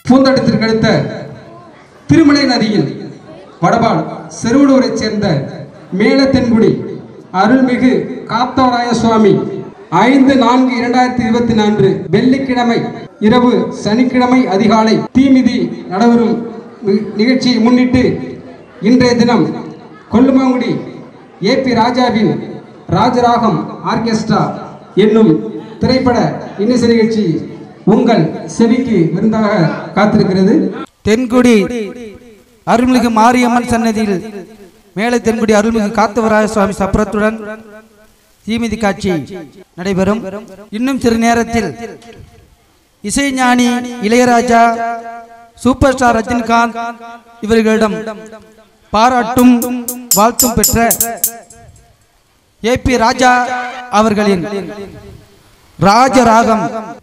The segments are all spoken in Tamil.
பூந்தோட்டத்திற்கு அடுத்த திருமலை நதியில் வடபால் செருவலூரைச் சேர்ந்த மேலத்தென்குடி அருள்மிகு காத்தவராய சுவாமி 5/4/2024 வெள்ளிக்கிழமை இரவு சனிக்கிழமை அதிகாலை தீமிதி நடைபெறும் நிகழ்ச்சியை முன்னிட்டு இன்றைய தினம் கொல்லுமாங்குடி ஏபி ராஜாவின் ராஜராகம் ஆர்கெஸ்ட்ரா என்னும் திரைப்பட இன்னிசை நிகழ்ச்சி உங்கள் செவிக்கு விருந்தாக காத்திருக்கிறது. தென்குடி அருள்மிகு மாரியம்மன் சன்னதியில் மேலே தென்குடி அருள்மிகு காத்தவராய சுவாமி சப்பரத்துடன் தீமிதி காட்சி நடைபெறும். இன்னும் சிறு நேரத்தில் இசைஞானி இளையராஜா, சூப்பர் ஸ்டார் ரஜினிகாந்த் இவர்களிடம் பாராட்டும் வாழ்த்தும் பெற்ற ஏபி ராஜா அவர்களின் ராஜராகம்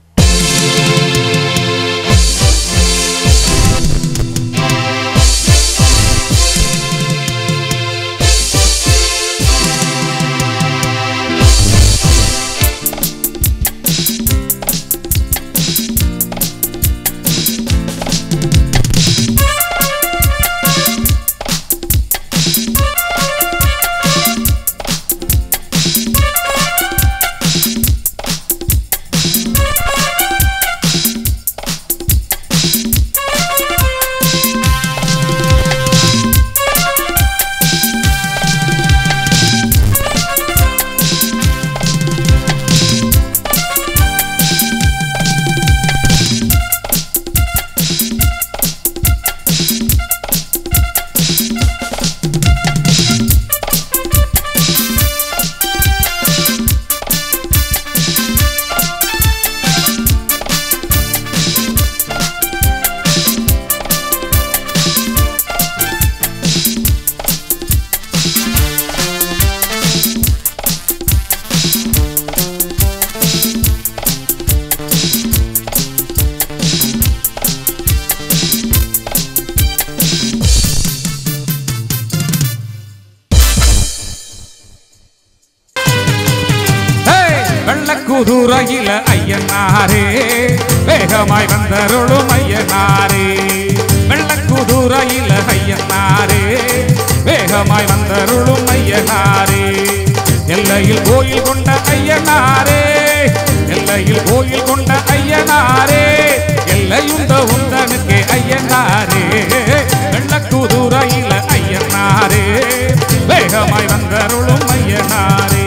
குதுரையில ஐயனாரே வேகமாய் வந்தருளும் ஐயனாரே, வெள்ளக்குதுரையில ஐயனாரே வேகமாய் வந்தருளும் ஐயனாரே, எல்லையில் கோயில் கொண்ட ஐயனாரே, எல்லையில் கோயில் கொண்ட ஐயனாரே, எல்லையுண்ட உந்தனுக்கே ஐயனாரே, வெள்ளக்குதுரையில ஐயனாரே வேகமாய் வந்தருளும் ஐயனாரே.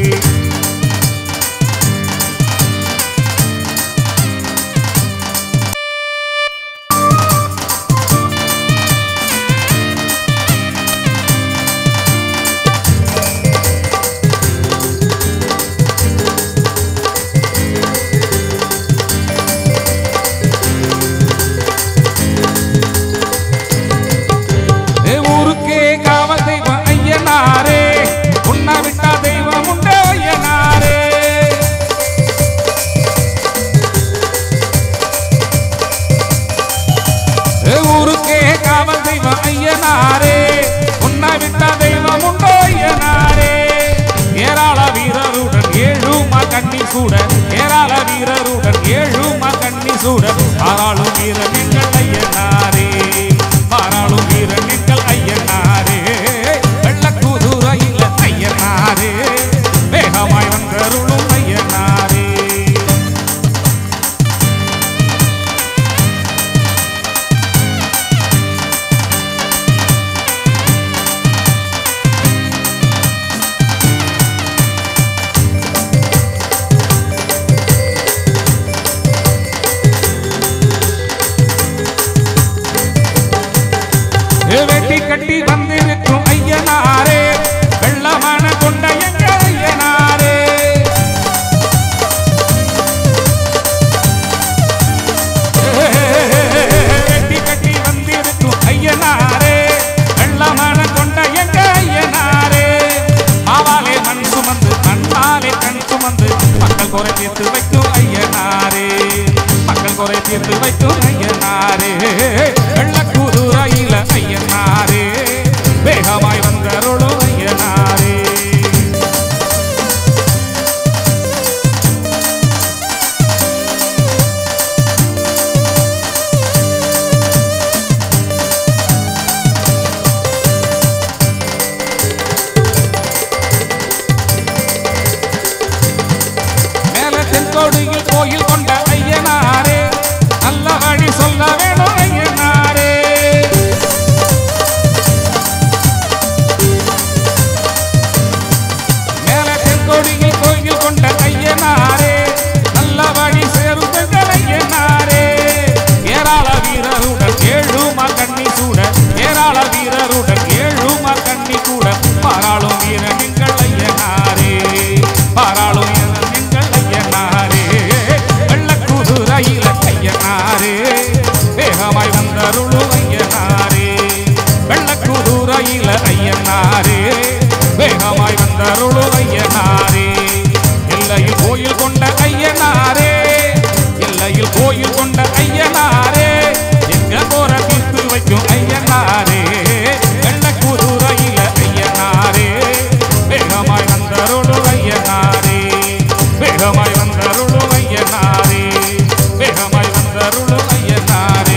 ஏராள வீரருடன் ஏழுமா கண்ணி சூட மாறாளும் வீரன் எங்கள் ஐயனாரே, மாறாளும் வீரன் எங்கள் ஐயனாரே, வெள்ளக்குதுரையில ஐயனாரே வேகமாய் வந்தருளும் ஐயனாரே. வெட்டி கட்டி வந்திருக்கும் ஐயனாரே, வெள்ளமான கொண்ட எங்கள் ஐயனாரே, வெட்டி கட்டி வந்திருக்கும் ஐயனாரே, வெள்ளமான கொண்ட எங்கள் ஐயனாரே, மாவாலே மண் சுமந்து மண்ணாலே கண் சுமந்து மக்கள் குறை தீர்த்து வைக்கும் ஐயனாரே, மக்கள் குறை தீர்த்து வைக்கும் ஐயனாரே, வெள்ளக்குதுரையில ஐயனாரே வேகமாய் வந்தருளும் ஐயனாரே. கோயில் கொண்ட ஐயனாரே நல்ல வழி சொல்ல வேணும் ஐயனாரே மேல தென்கோடியில் கோயில் கொண்ட ஐயனாரே நல்ல வழி சேரும் பெண்கள் ஐயனாரே ஏராள வீரருடன் ஏழுமா கண்ணி சூட ஏராள வீரருடன் ஏழுமா கண்ணி கூட பாராளும் வீரன் எங்கள் ஐயனாரே பாராளும் வீரன் எங்கள் ஐயனாரே வெள்ளக்குதிரையில ஐயனாரே வேகமாய் வந்தருளு ஐயனாரே வெள்ளக்குதிரையில ஐயனாரே வேகமாய் வந்தருளு ஐயனாரே எல்லையில் கோயில் கொண்ட ஐயனாரே எல்லையில் கோயில் கொண்ட ஐயனாரே எங்க போற தீர்த்து வைக்கும் ஐயனாரே வெள்ளக்குதிரையில ஐயனாரே வேகமாய் வந்தருளு ஐயனாரே வேகமாய் வந்தருளு ஐயனாரே வேகமாய் வந்தருளு ஐயனாரே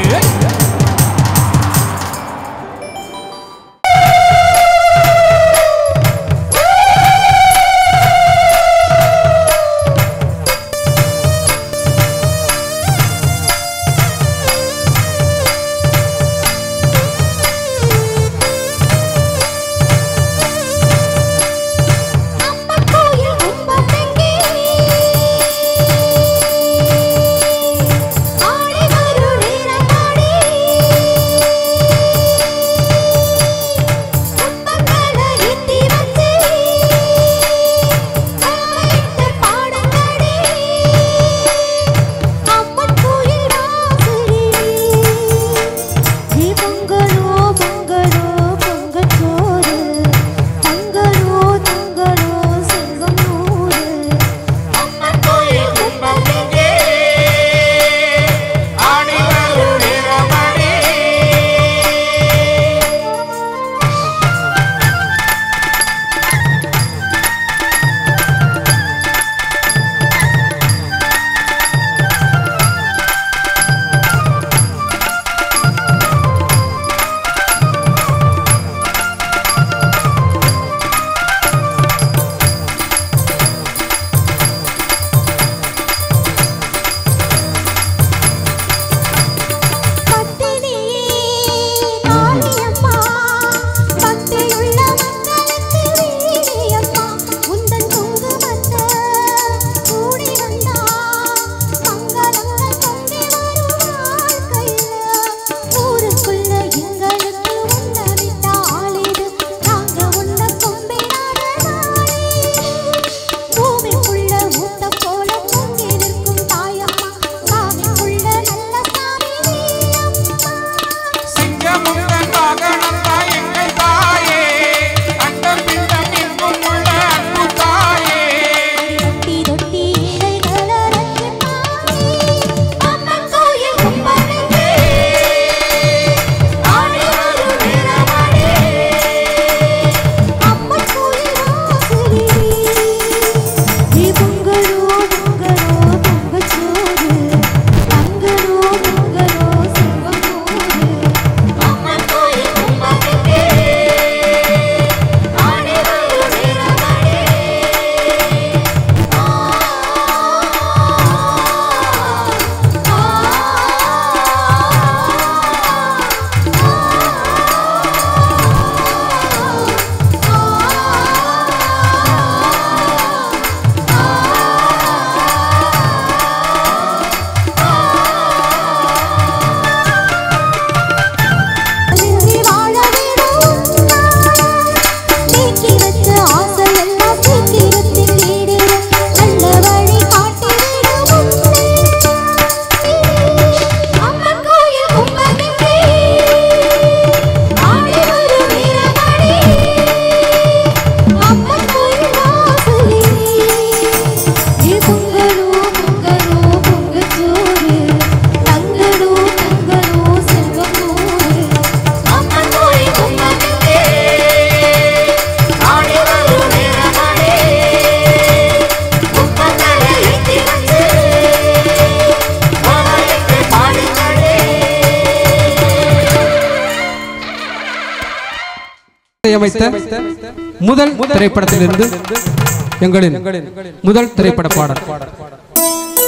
இசையமைத்த முதல் திரைப்படத்திலிருந்து எங்களின் முதல் திரைப்பட பாடல்.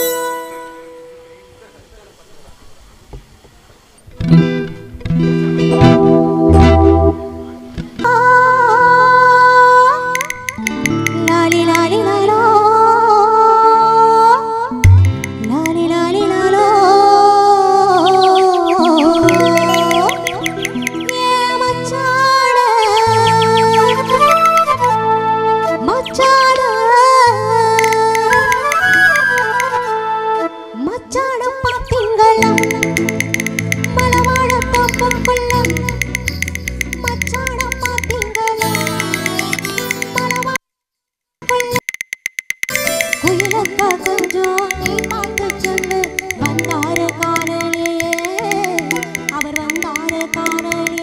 சொல்லு வந்தார காணலியே அவர் வந்தார காணலியே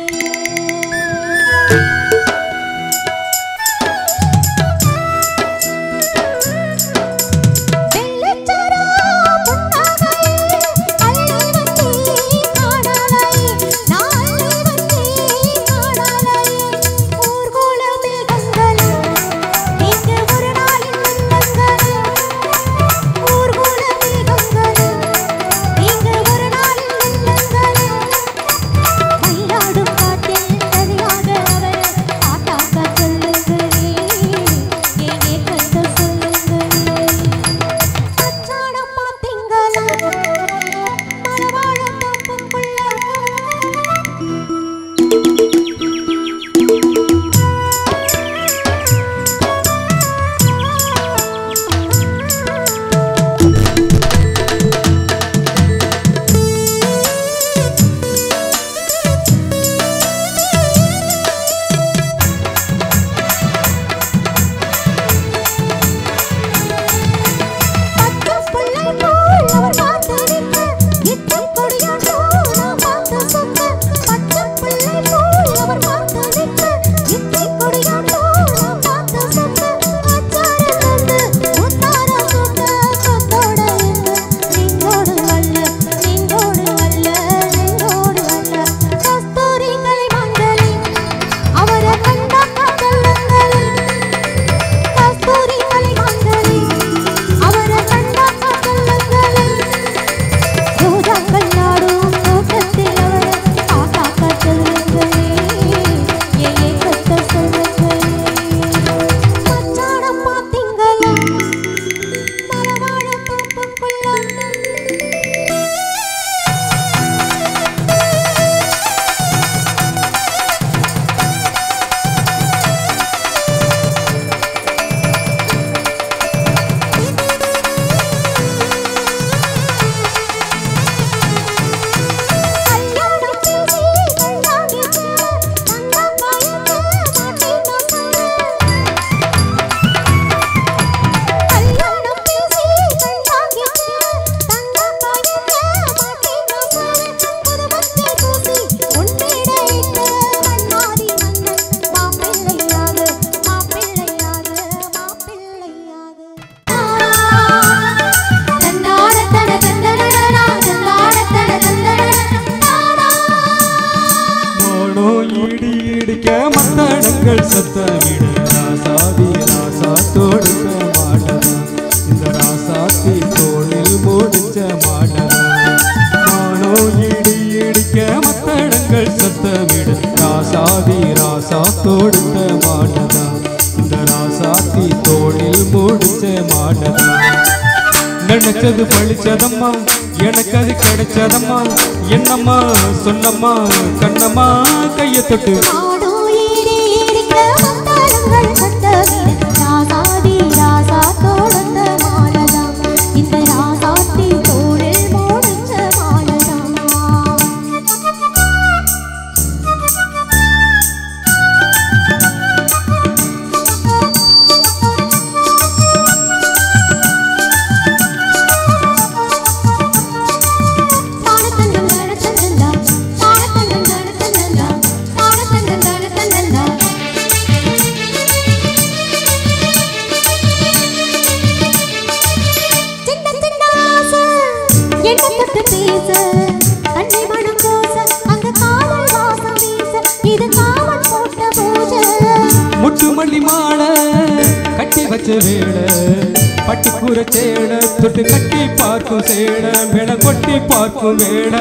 நினைச்சது பழிச்சதம்மா எனக்கு அது கிடைச்சதம்மா என்னம்மா சொன்னம்மா கண்ணம்மா கையை தொட்டு முட்டுமல்லி மாலை கட்டி வச்ச வேளை பட்டுக்கூர சேட தொட்டு கட்டி பார்க்கும் சேட வேளை கொட்டி பார்க்கும் வேளை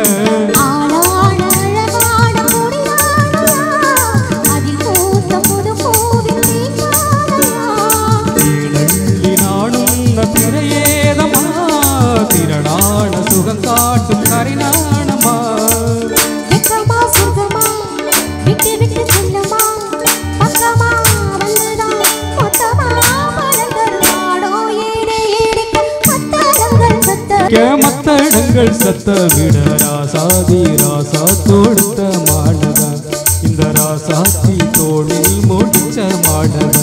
நானும் திரையேதமா திரளான சுகம் காட்டும் கரிநாணமா மத்தடங்கள் சத்த விட ராசாதி ராசா தொடுத்த மாடதா இந்த ராசாத்தி தோளில் முடிச்ச மாடதா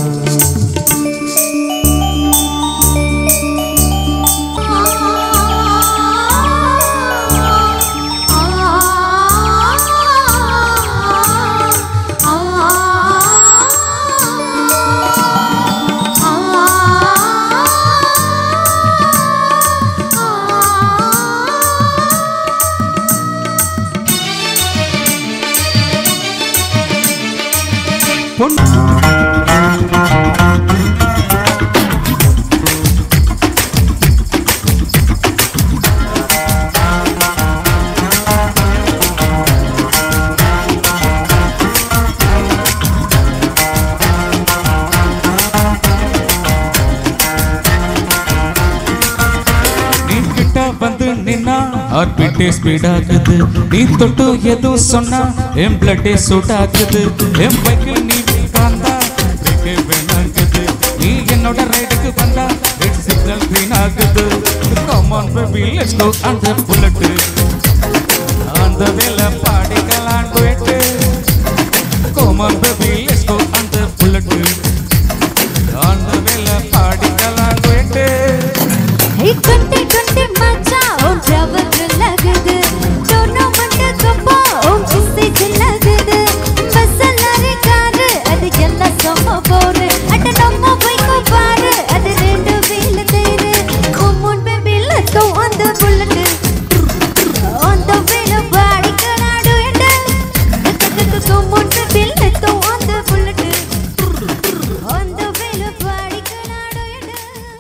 வந்து நின்னா ஹார்ட் பீட்டே ஸ்பீட் ஆகுது நீ தொட்டு ஏதோ சொன்னா என் பிளட்டே சூட் ஆகுது என் பைக்கில் நீ வந்தா பிரேக்கே வேணாங்குது நீ என்னோட ரைடுக்கு வந்தா ரெட் சிக்னல் கிரீன் ஆகுது come on baby let's go on the bullet அந்த வேலை பாடிக்கலாம் duet come on baby let's go on the bullet அந்த வேலை பாடிக்கலாம் duet Hey, kunti kunti macha, oh jawab lagde. Dono mande kappa, oh kisse lagde. Basalare kaare, adu yella samma bore. Adu namma bike paare, adu rendu wheel tere. Come on baby, let's go on the bullet. On the wheel body kanadu ende. Come on baby, let's go on the bullet. On the wheel body kanadu ende.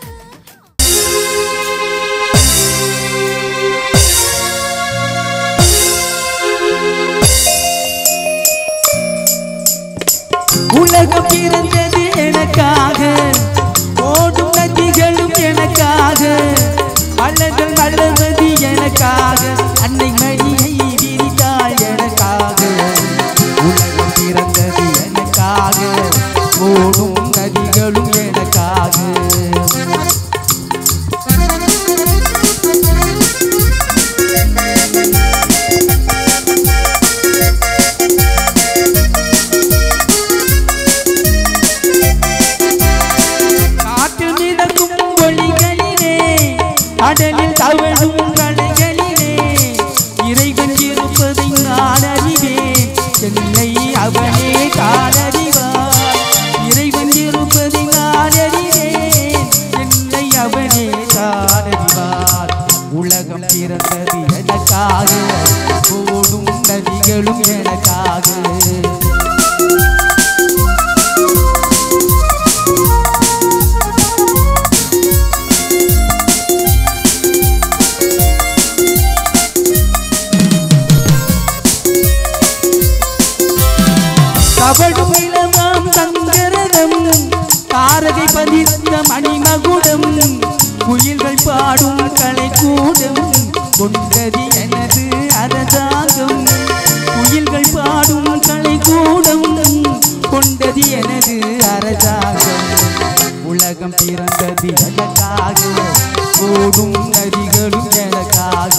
உலகம் பிறந்தது எனக்காக ஓடும் நதிகளும் எனக்காக அழகல் வளர்வது எனக்காக அன்னை மடியை விரித்தாள் எனக்காக உலகம் பிறந்தது எனக்காக ஓடும் நதிகளும் எனக்காக கடலில் தவழும் கலைகளிலே இறைவன் இருப்பதை நான் அறிவேன் என்னை அவனே காணறிவார் இறைவன் இருப்பதை நான் அறிவேன் என்னை அவனே காணறிவார் உலகம் பிறந்தது எனக்காக ஓடும் நதிகளும் எனக்காக கபடும் இளமாம் தங்கரதம் தாரகை பதித்த மணிமகுடம் குயில்கள் பாடும் கலைக்கூடம் கொண்டது எனது அரசாங்கம் குயில்கள் பாடும் கலைக்கூடம் கொண்டது எனது அரசாங்கம் உலகம் பிறந்தது எனக்காக ஓடும் நதிகளும் எனக்காக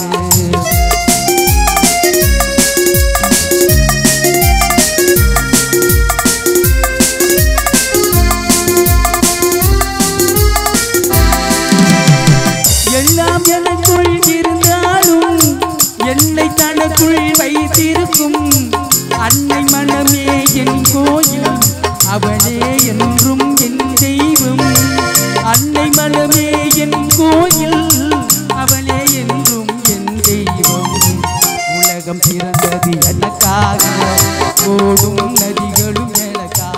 எல்லாம் எனக்குள் இருந்தாலும் என்னை தனக்குள் வைத்திருக்கும் அன்னை மனமே என் கோயில் அவளே என்றும் என் தெய்வம் அன்னை மனமே என் கோயில் அவளே என்றும் என் தெய்வம் உலகம் பிறந்தது எனக்காக ஓடும் நதிகளும் எனக்காக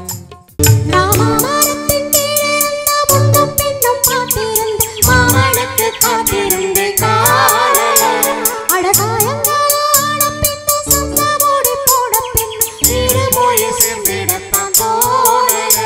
காத்திருந்து காணல அடசாயங்கால பின்னு சந்தமோடி போட பின்னு வீடு போய் சேர்ந்திடத்தான் தோணல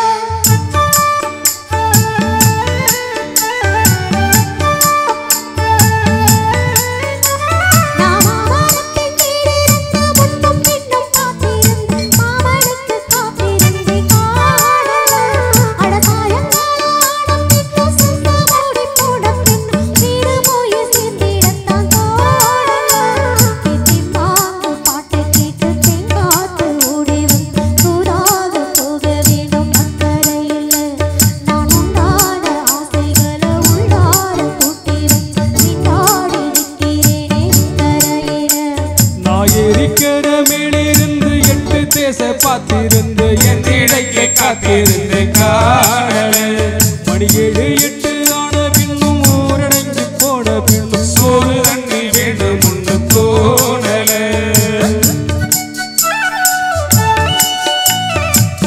மாமனத்தின் கீழிருந்து முன்னும் பின்னும் காத்திருந்து மாமனுக்கு காத்திருந்து காணல அடசாயங்கால பின்னு சந்தமோடி போட பின்னு வீடு போய் சேர்ந்திடத்தான் தோணல கிட்டிமாங்கு பாட்டை கேட்டு தேங்காத்து ஓடி வந்து தூராக போக வேண்டும் அக்கறையில் நான் உண்டான ஆசைகளை உள்ளார கூட்டி வைத்து நீண்டாடி நிற்கிறேனே கரையில நான் ஏறிக்கிற மேலிருந்து 8 தேச பார்த்திருந்து என் இடைக்கை காத்திருந்து காணல மணி 7 8 ஆன பின்னும் ஊரடைஞ்சு போன பின்னும் சோறு தண்ணி வேண்டும் ஒன்று தோணல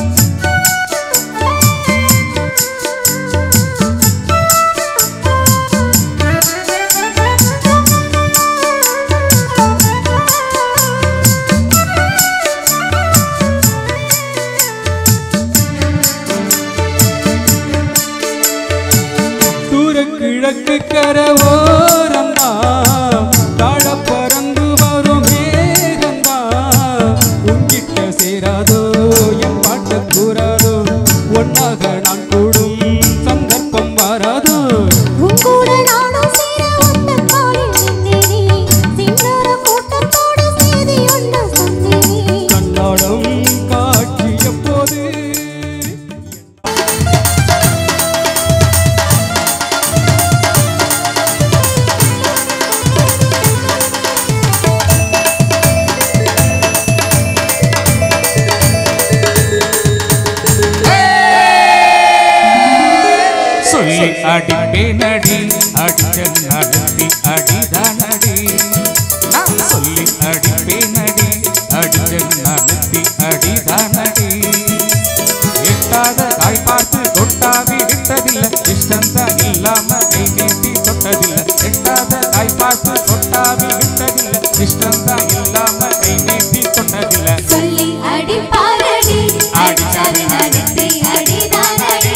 அடிப்பேனடி அடிச்சன் நடத்தி அடிதானடி நான் சொல்லி அடிப்பேனடி அடிச்சன் நடத்தி அடிதானடி எட்டாத தாய் பார்த்து தொட்டாவி விட்டதில்லை இஷ்டந்தான் இல்லாம கை நீட்டி தொட்டதில்லை எட்டாத தாய் பார்த்து தொட்டாவி விட்டதில்லை இஷ்டந்தான் இல்லாம கை நீட்டி தொட்டதில்லை சொல்லி அடி பாரடி அடிச்சாரு நடத்தி அடிதானடி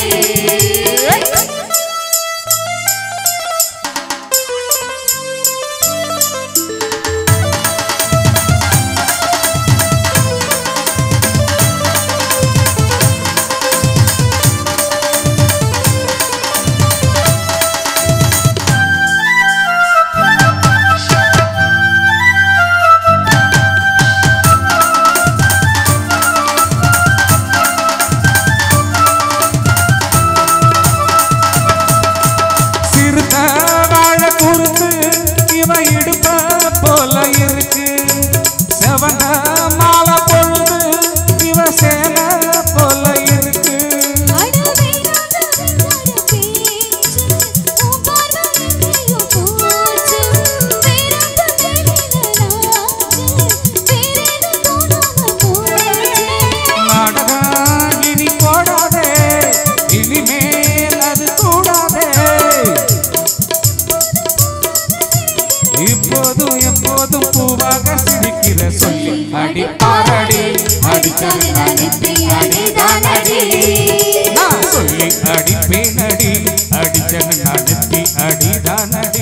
அடிப்பேனடி அடிச்சன் நடத்தி அடிதானடி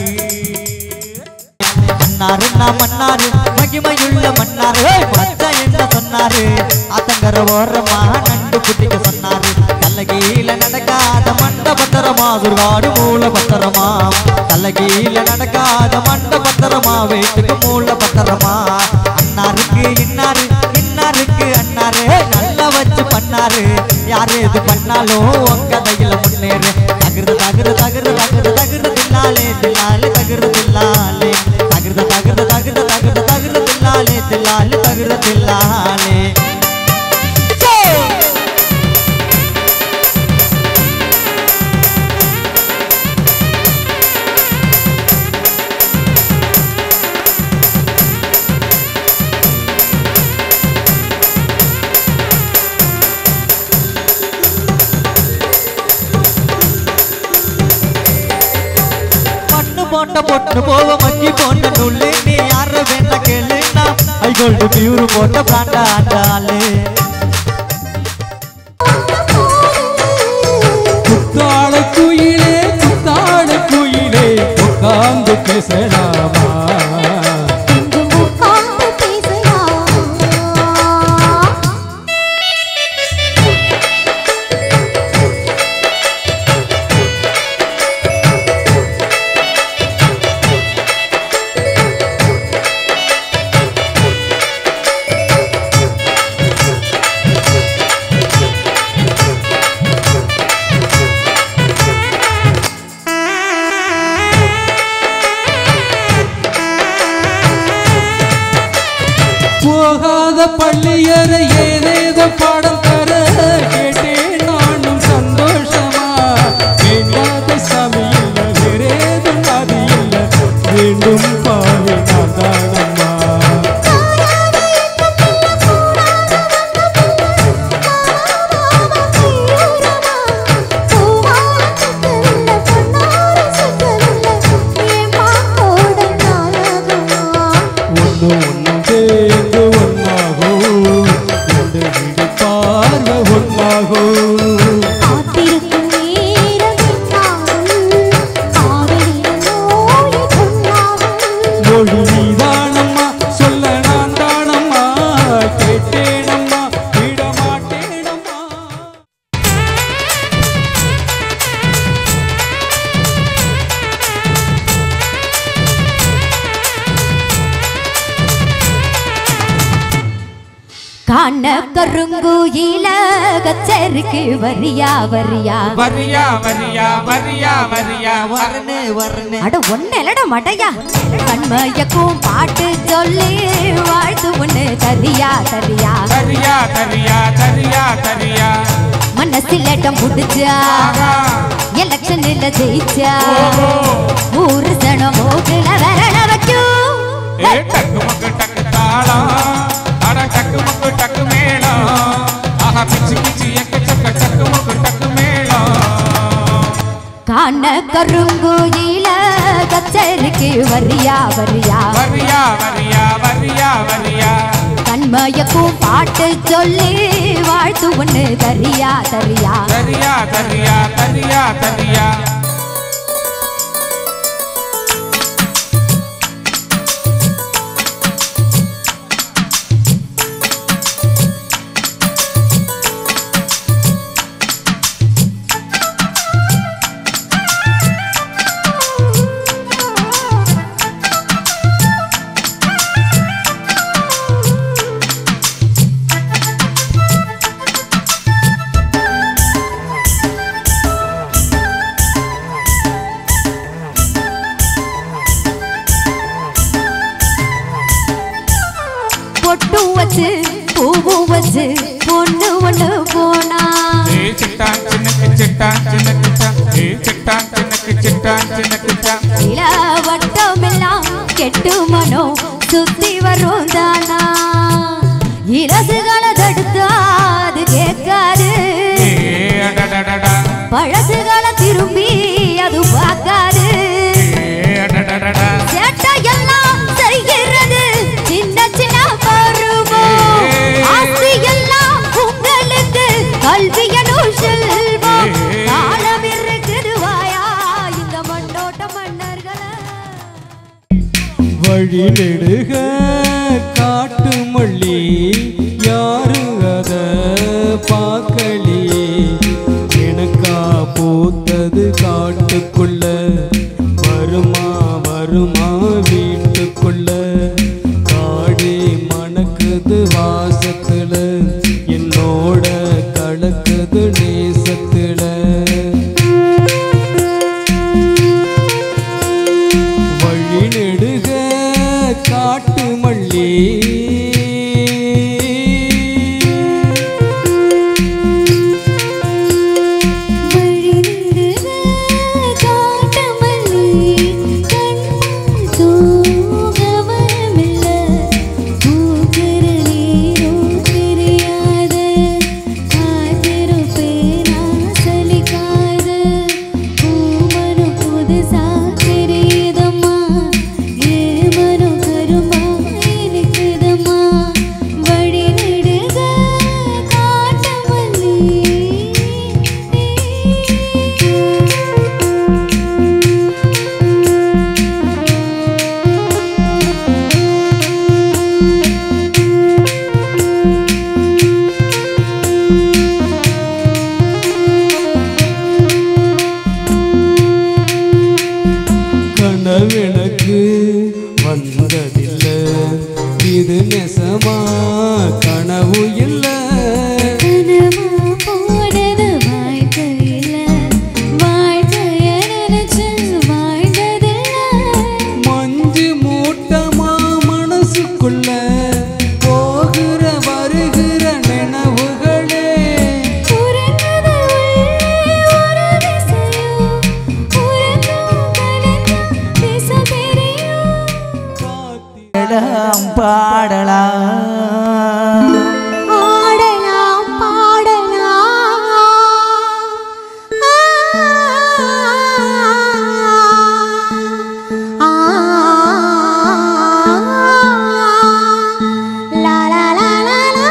மன்னாரு நான் மன்னாரு மகிமையுள்ள மன்னாரு மத்த என்ன சொன்னாரு ஆத்தங்கர ஓரமா நண்டு குட்டிக்க சொன்னாரு கல்லகீழ நடக்காத மண்ட பத்திரமா சுர்காடு மூல பத்திரமா கல்லகீழ நடக்காத மண்ட பத்திரமா வீட்டுக்கு மூல பத்திரமா அண்ணாருக்கு இன்னாரு இன்னாருக்கு அண்ணாரு நல்லா வச்சு பண்ணாரு யாரு இது பண்ணாலும் உங்க கையில முன்னேறு தகுரு தகுரு தகுரு தகுரு தகுரு தில்லாலே தில்லாலே தகுரு தில்லாலே தகுரு தகுரு தகுரு தகுரு தகுரு தில்லாலே தில்லாலே தகுரு தில்லாலே போட்ட பொட்டு போவ மக்கி போட்ட நுள்ளு நீ யார வேண்ட கேளுன்னா ஐ கோல்டு பியூர் போட்ட பிராண்டா ஆண்டாலே குத்தாட குயிலே உட்கார்ந்து பேசலாமா போகாத பள்ளியறை ஏதேதோ பாடம் தர கேட்டேன் நானும் சந்தோஷமா வேண்டாத சாமி இல்லை வேறேதும் ஆதி இல்லை வேண்டும் பாவி நான் தானம்மா ஒன்னும் சேர்ந்து ஒன்னாகும் பார்வை ஒன்னாகும் மொழி நீதானம்மா சொல்ல நான் தானம்மா கேட்டேனம்மா விடமாட்டேனம்மா காண கருங்குயில கச்சேரிக்கு வரியா வரியா வரியா வரியா வரியா வரியா வரனே வரனே அட ஒன்னலட மடையா கண்மயக்கும் பாட்டு சொல்லி வாழ்த்து ஒண்ணு தரியா தரியா தரியா தரியா தரியா தரியா மனசில் இடம் புடிச்சா எலெக்ஷன்ல ஜெயிச்சா ஊரு சனம் மூக்குல விரல வச்சு டக்கு மக்கு டக்கு தாளம் அட டக்கு மக்கு டக்கு மேளம் ஆஹா பிச்சி பிச்சி எக்க சக்க டக்கு மக்கு டக்கு மேளம் காண கருங்கோயில கச்சேரிக்கு வரியா வரியா வரியா வரியா வரியா வரியா கண்மயக்கும் பாட்டு சொல்லி வாழ்த்து ஒண்ணு தரியா தரியா தரியா தரியா தரியா தரியா பொட்டு வச்சு பூவும் வச்சு பொண்ணு ஒண்ணு போனா சிட்டான் சின்னக்கு சிட்டான் சின்னக்கு சிட்டான் சின்னக்கு சிட்டான் சின்னக்கு இள வட்டமெல்லாம் கெட்டு மனோ சுத்தி வரும் தானா இலசுகளை தடுத்தா அது கேட்காது பழசுகளை திரும்பி அது பார்க்காது சேட்டை எல்லாம் செய்கிறது சின்ன சின்ன பருவம் ஆசை எல்லாம் உங்களுக்கு கல்வியனும் செல்வம் காலம் இருக்குது வாயா இந்த மண்ணோட்ட மன்னர்களை வழி நெடுக காட்டு மல்லி யாரு அத பார்க்கலி எனக்கா பூத்தது காட்டுக்குள்ள வருமா வருமா வீட்டுக்குள்ள காடி மணக்குது வாசத்துல என்னோட கலக்குது நேசத்துல வழி நெடுக காட்டு மல்லி கனவெனக்கு வந்ததில்லை இது நெசமா கனவு இல்லை மஞ்சு மூட்டமா மனசுக்குள்ள போகிற வருகிற நினைவுகளே பாடலாம் ஆடலாம் பாடலாம் லா லா லா லா லா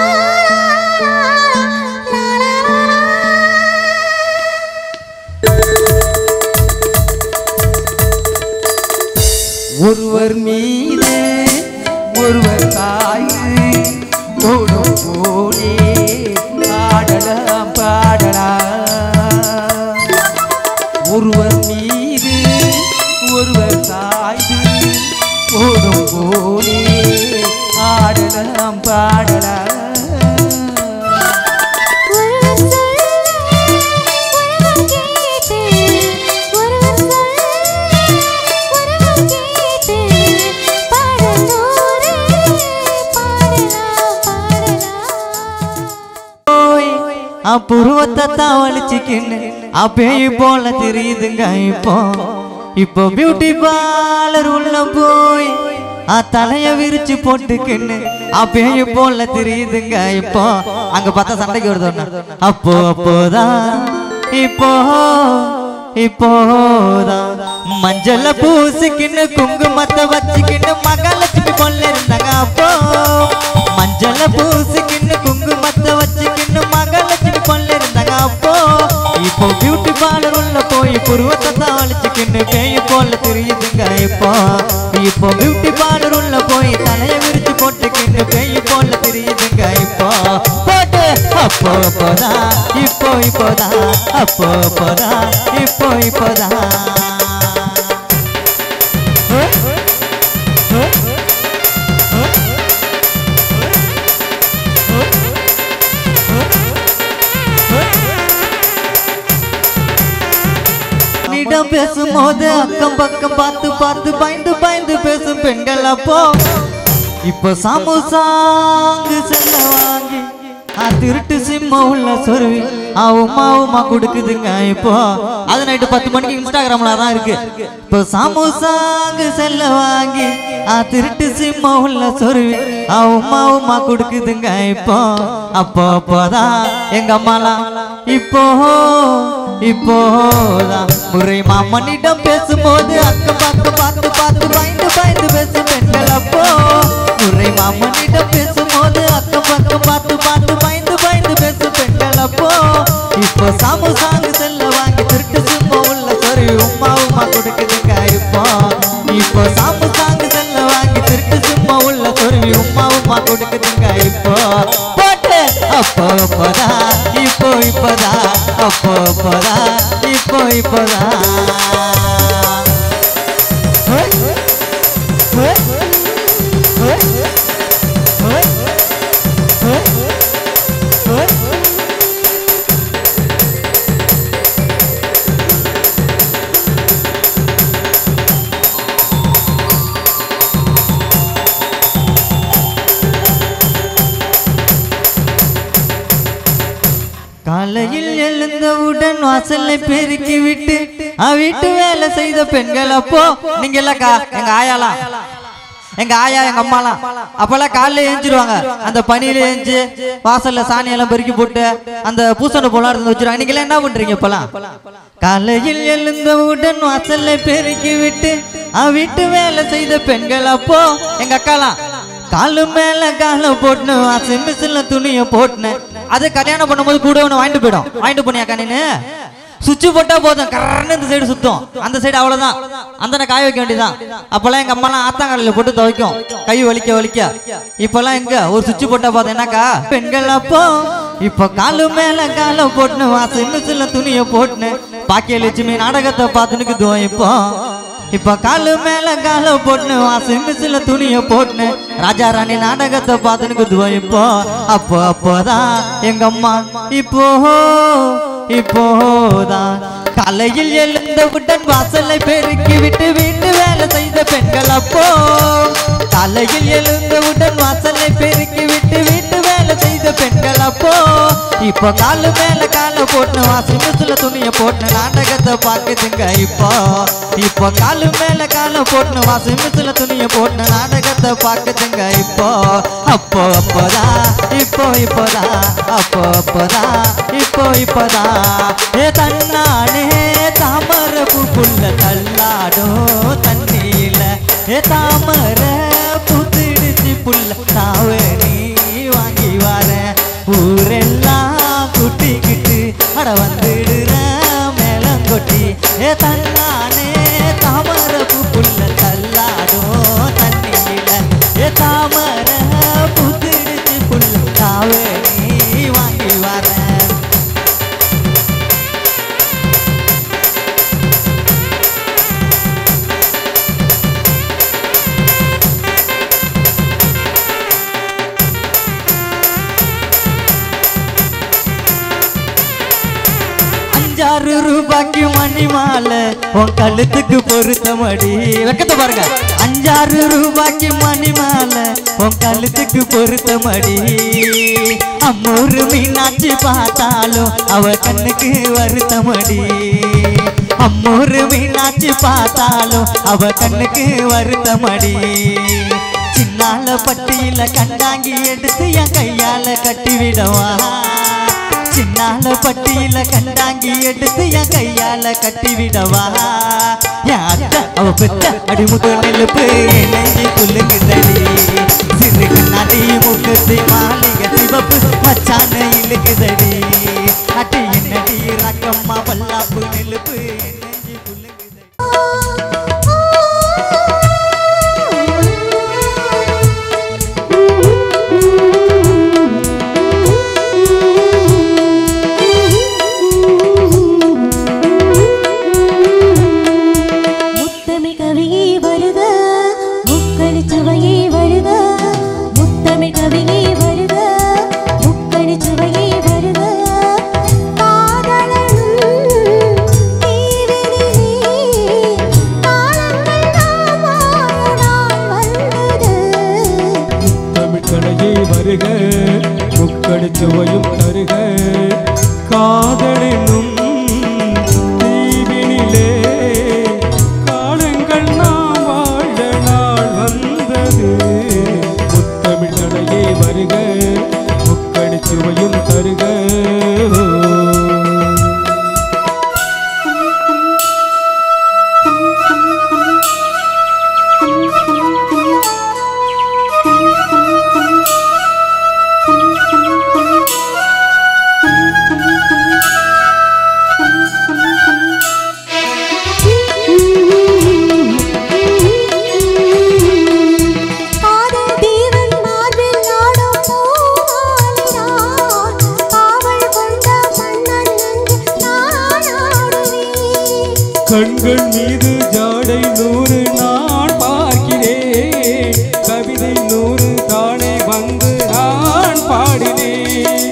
ஒருவர் மீது ஒருவர் தாய் ஓடும் போலே பாடலாம் பாடலாம் ஒருவர் மீது ஒருவர் தாய் ஓடும் போலே ஆடலாம் பாடலாம் புருவத்தை தான் வலிச்சுக்கின்னு அப்பேயி போல தெரியுதுங்க இப்போ பியூட்டி பார்லர் உள்ள போய் தலைய விரிச்சு போட்டுக்கின்னு அப்பேயி போல தெரியுதுங்க இப்போ அங்க பார்த்தா சண்டைக்கு வருது அப்போதான் இப்போதான் மஞ்சள பூசிக்கின்னு குங்குமத்தை வச்சுக்கின்னு மகாலட்சுமி போல இருந்தாங்க அப்போ மஞ்சள பூசிக்கின்னு குங்குமத்தை வச்சுக்கின்னு மகாலட்சுமி போல இருந்தாங்க அப்போ இப்போ பியூட்டி பார்லர் உள்ள போய் புருவத்தை தான் வலிச்சுக்கின்னு பேய் போல தெரியுதுங்க இப்போ பியூட்டி பார்லர் உள்ள போய் தலைய விரிச்சு போட்டுக்கின்னு பேய் போல தெரியுதுங்க இப்போ போட்டு அப்போதான் இப்போதான் நீடம் பேசும்போது அக்கம் பக்கம் பார்த்து பயந்து பேசும் பெண்கள் அப்போ இப்போ சாமுசாங்கு செல்ல வாங்கி திருட்டு சிம்ம உள்ள சொருவி உமா கொடுக்குதுங்க இப்போ அது நைட்டு 10 மணிக்கு இன்ஸ்டாகிராம்ல தான் இருக்கு இப்போ சாமுசாங்கு செல்ல வாங்கி திருட்டு சிம்ம உள்ள சொருவி உமா கொடுக்குதுங்க இப்போ அப்போதான் எங்க அம்மாலாம் இப்போதான் முறை மாமனிடம் பேசும்போது அக்கம் பக்கம் பார்த்து பயந்து பேசும் பெண்கள் அப்போ முறை மாமனிடம் பேசும்போது அக்கம் பக்கம் பார்த்து பயந்து பேசும் பெண்கள் அப்போ இப்போ சாமுசாங்கு செல்ல வாங்கி திருட்டு சிம்ம உள்ள சொருவி உமா கொடுக்குதுங்க இப்போ சாமுசாங்கு செல்ல வாங்கி திருட்டு சிம்ம உள்ள சொருவி உமா கொடுக்குதுங்க இப்போ போட்டு அப்போதான் இப்போதான் காலையில் எழுந்தவுடன் வாசலை பெருக்கி விட்டு வீட்டு வேலை செய்த பெண்கள் அப்போ நீங்க இல்லக்கா எங்க ஆயா எங்க அம்மாலாம் அப்பெல்லாம் காலையில எழுஞ்சிருவாங்க அந்த பனியில எழுந்து வாசல்ல சாணியெல்லாம் பெருக்கி போட்டு அந்த பூசணை போலாம் எடுத்து வச்சிருவாங்க. நீங்க என்ன பண்றீங்க இப்பெல்லாம்? காலையில் எழுந்தவுடன் வாசலை பெருக்கி விட்டு வீட்டு வேலை செய்த பெண்கள் அப்போ எங்க அக்காலாம் காலு மேல கால போட்டுன்னு வாஷிங் மிஷின்ல துணிய போட்டுன்னு அது கல்யாணம் பண்ணும்போது கூட ஒன்று வாங்கிட்டு போனியாக்கா நீனு சுவிட்சு போட்டா போதும் கரெக்டாக இந்த சைடு சுத்தம் அந்த சைடு அவ்வளவுதான் அந்த காய வைக்க வேண்டியதான். அப்பெல்லாம் எங்க அம்மாலாம் ஆத்தாங்கல்ல போட்டு துவைக்கும் கை வலிக்க இப்பெல்லாம் எங்க ஒரு சுவிட்சு போட்டா போதும் என்னக்கா பெண்கள் அப்போ இப்போ காலு மேல கால போட்டுன்னு வாஷிங் மிஷின்ல துணிய போட்டுன்னு பாக்கிய லட்சுமி நாடகத்தை பார்த்துனுக்கு துவைப்போம். இப்போ காலு மேல கால போட்டுன்னு வாஷிங் மிஷின்ல துணிய போட்டுன்னு ராஜா ராணி நாடகத்தை பார்த்துனுக்கு துவைப்போம். அப்போதான் எங்க அம்மா இப்போதான் காலையில் எழுந்தவுடன் வாசலை பெருக்கி விட்டு வீட்டு வேலை செய்த பெண்கள் அப்போ காலையில் எழுந்தவுடன் வாசலை பெருக்கி விட்டு வீட்டு வேலை செய்த பெண்கள் அப்போ இப்போ காலு மேல கால போட்டு வாஷிங் மிஷின்ல துணிய போட்டு நாடகத்தை பார்க்குதுங்க. இப்போ காலு மேல கால போட்டு வாஷிங் மிஷின்ல துணிய போட்டு நாடகத்தை பார்க்குதுங்க. இப்போதான் தன்னானே தாமரை புல்ல தள்ளாடும் தண்ணியில தாமர புத்திடுச்சு புல்ல தாவணி வாங்கி வர ஊரெல்லாம் குட்டிக்கிட்டு அட வந்துடுற மேலங்கொட்டி தன்னானே தாமரை புல்ல தள்ளாடும் தண்ணியில தாமர புத்திடுச்சு புல்ல தாவணி வாங்கி வர. ரூபாய்க்கு மணி மாலை உன் கழுத்துக்கு பொருத்தமடி வெக்கத்தை பாருங்க 5-6 ரூபாய்க்கு மணி மாலை உன் கழுத்துக்கு பொருத்தமடி அம்மூரு மீனாட்சி பார்த்தாலும் அவ கண்ணுக்கு வருத்தமடி அம்மூரு மீனாட்சி பார்த்தாலும் அவ கண்ணுக்கு வருத்தமடி சின்னால பட்டியில கண்டாங்கி எடுத்து என் கையால கட்டிவிடவா சின்னால பட்டியில கண்டாங்கி எடுத்து என் கையால கட்டிவிடவா என் அத்தை அவ பெத்த அடிமுக நெலுப்பு நெஞ்சி புல்லுக்குதடி சிறு கண்ணாடி முகத்து மாளிகை சிவப்பு மச்சான இழுக்குதடி அடி என்னடி ரக்கம்மா பல்லாப்பு நெலுப்பு நெஞ்சி புல்லுக்குதடி சுவையும் தருக காதலினும் தீவினிலே காலங்கள் நாம் வாழ நாள் வந்தது முத்தமிழ் கடையே வருக முக்கடி சுவையும் தருக கண்கள் மீது ஜாடை 100 நான் பார்க்கிறேன் கவிதை 100 தானே வந்து நான் பாடினேன்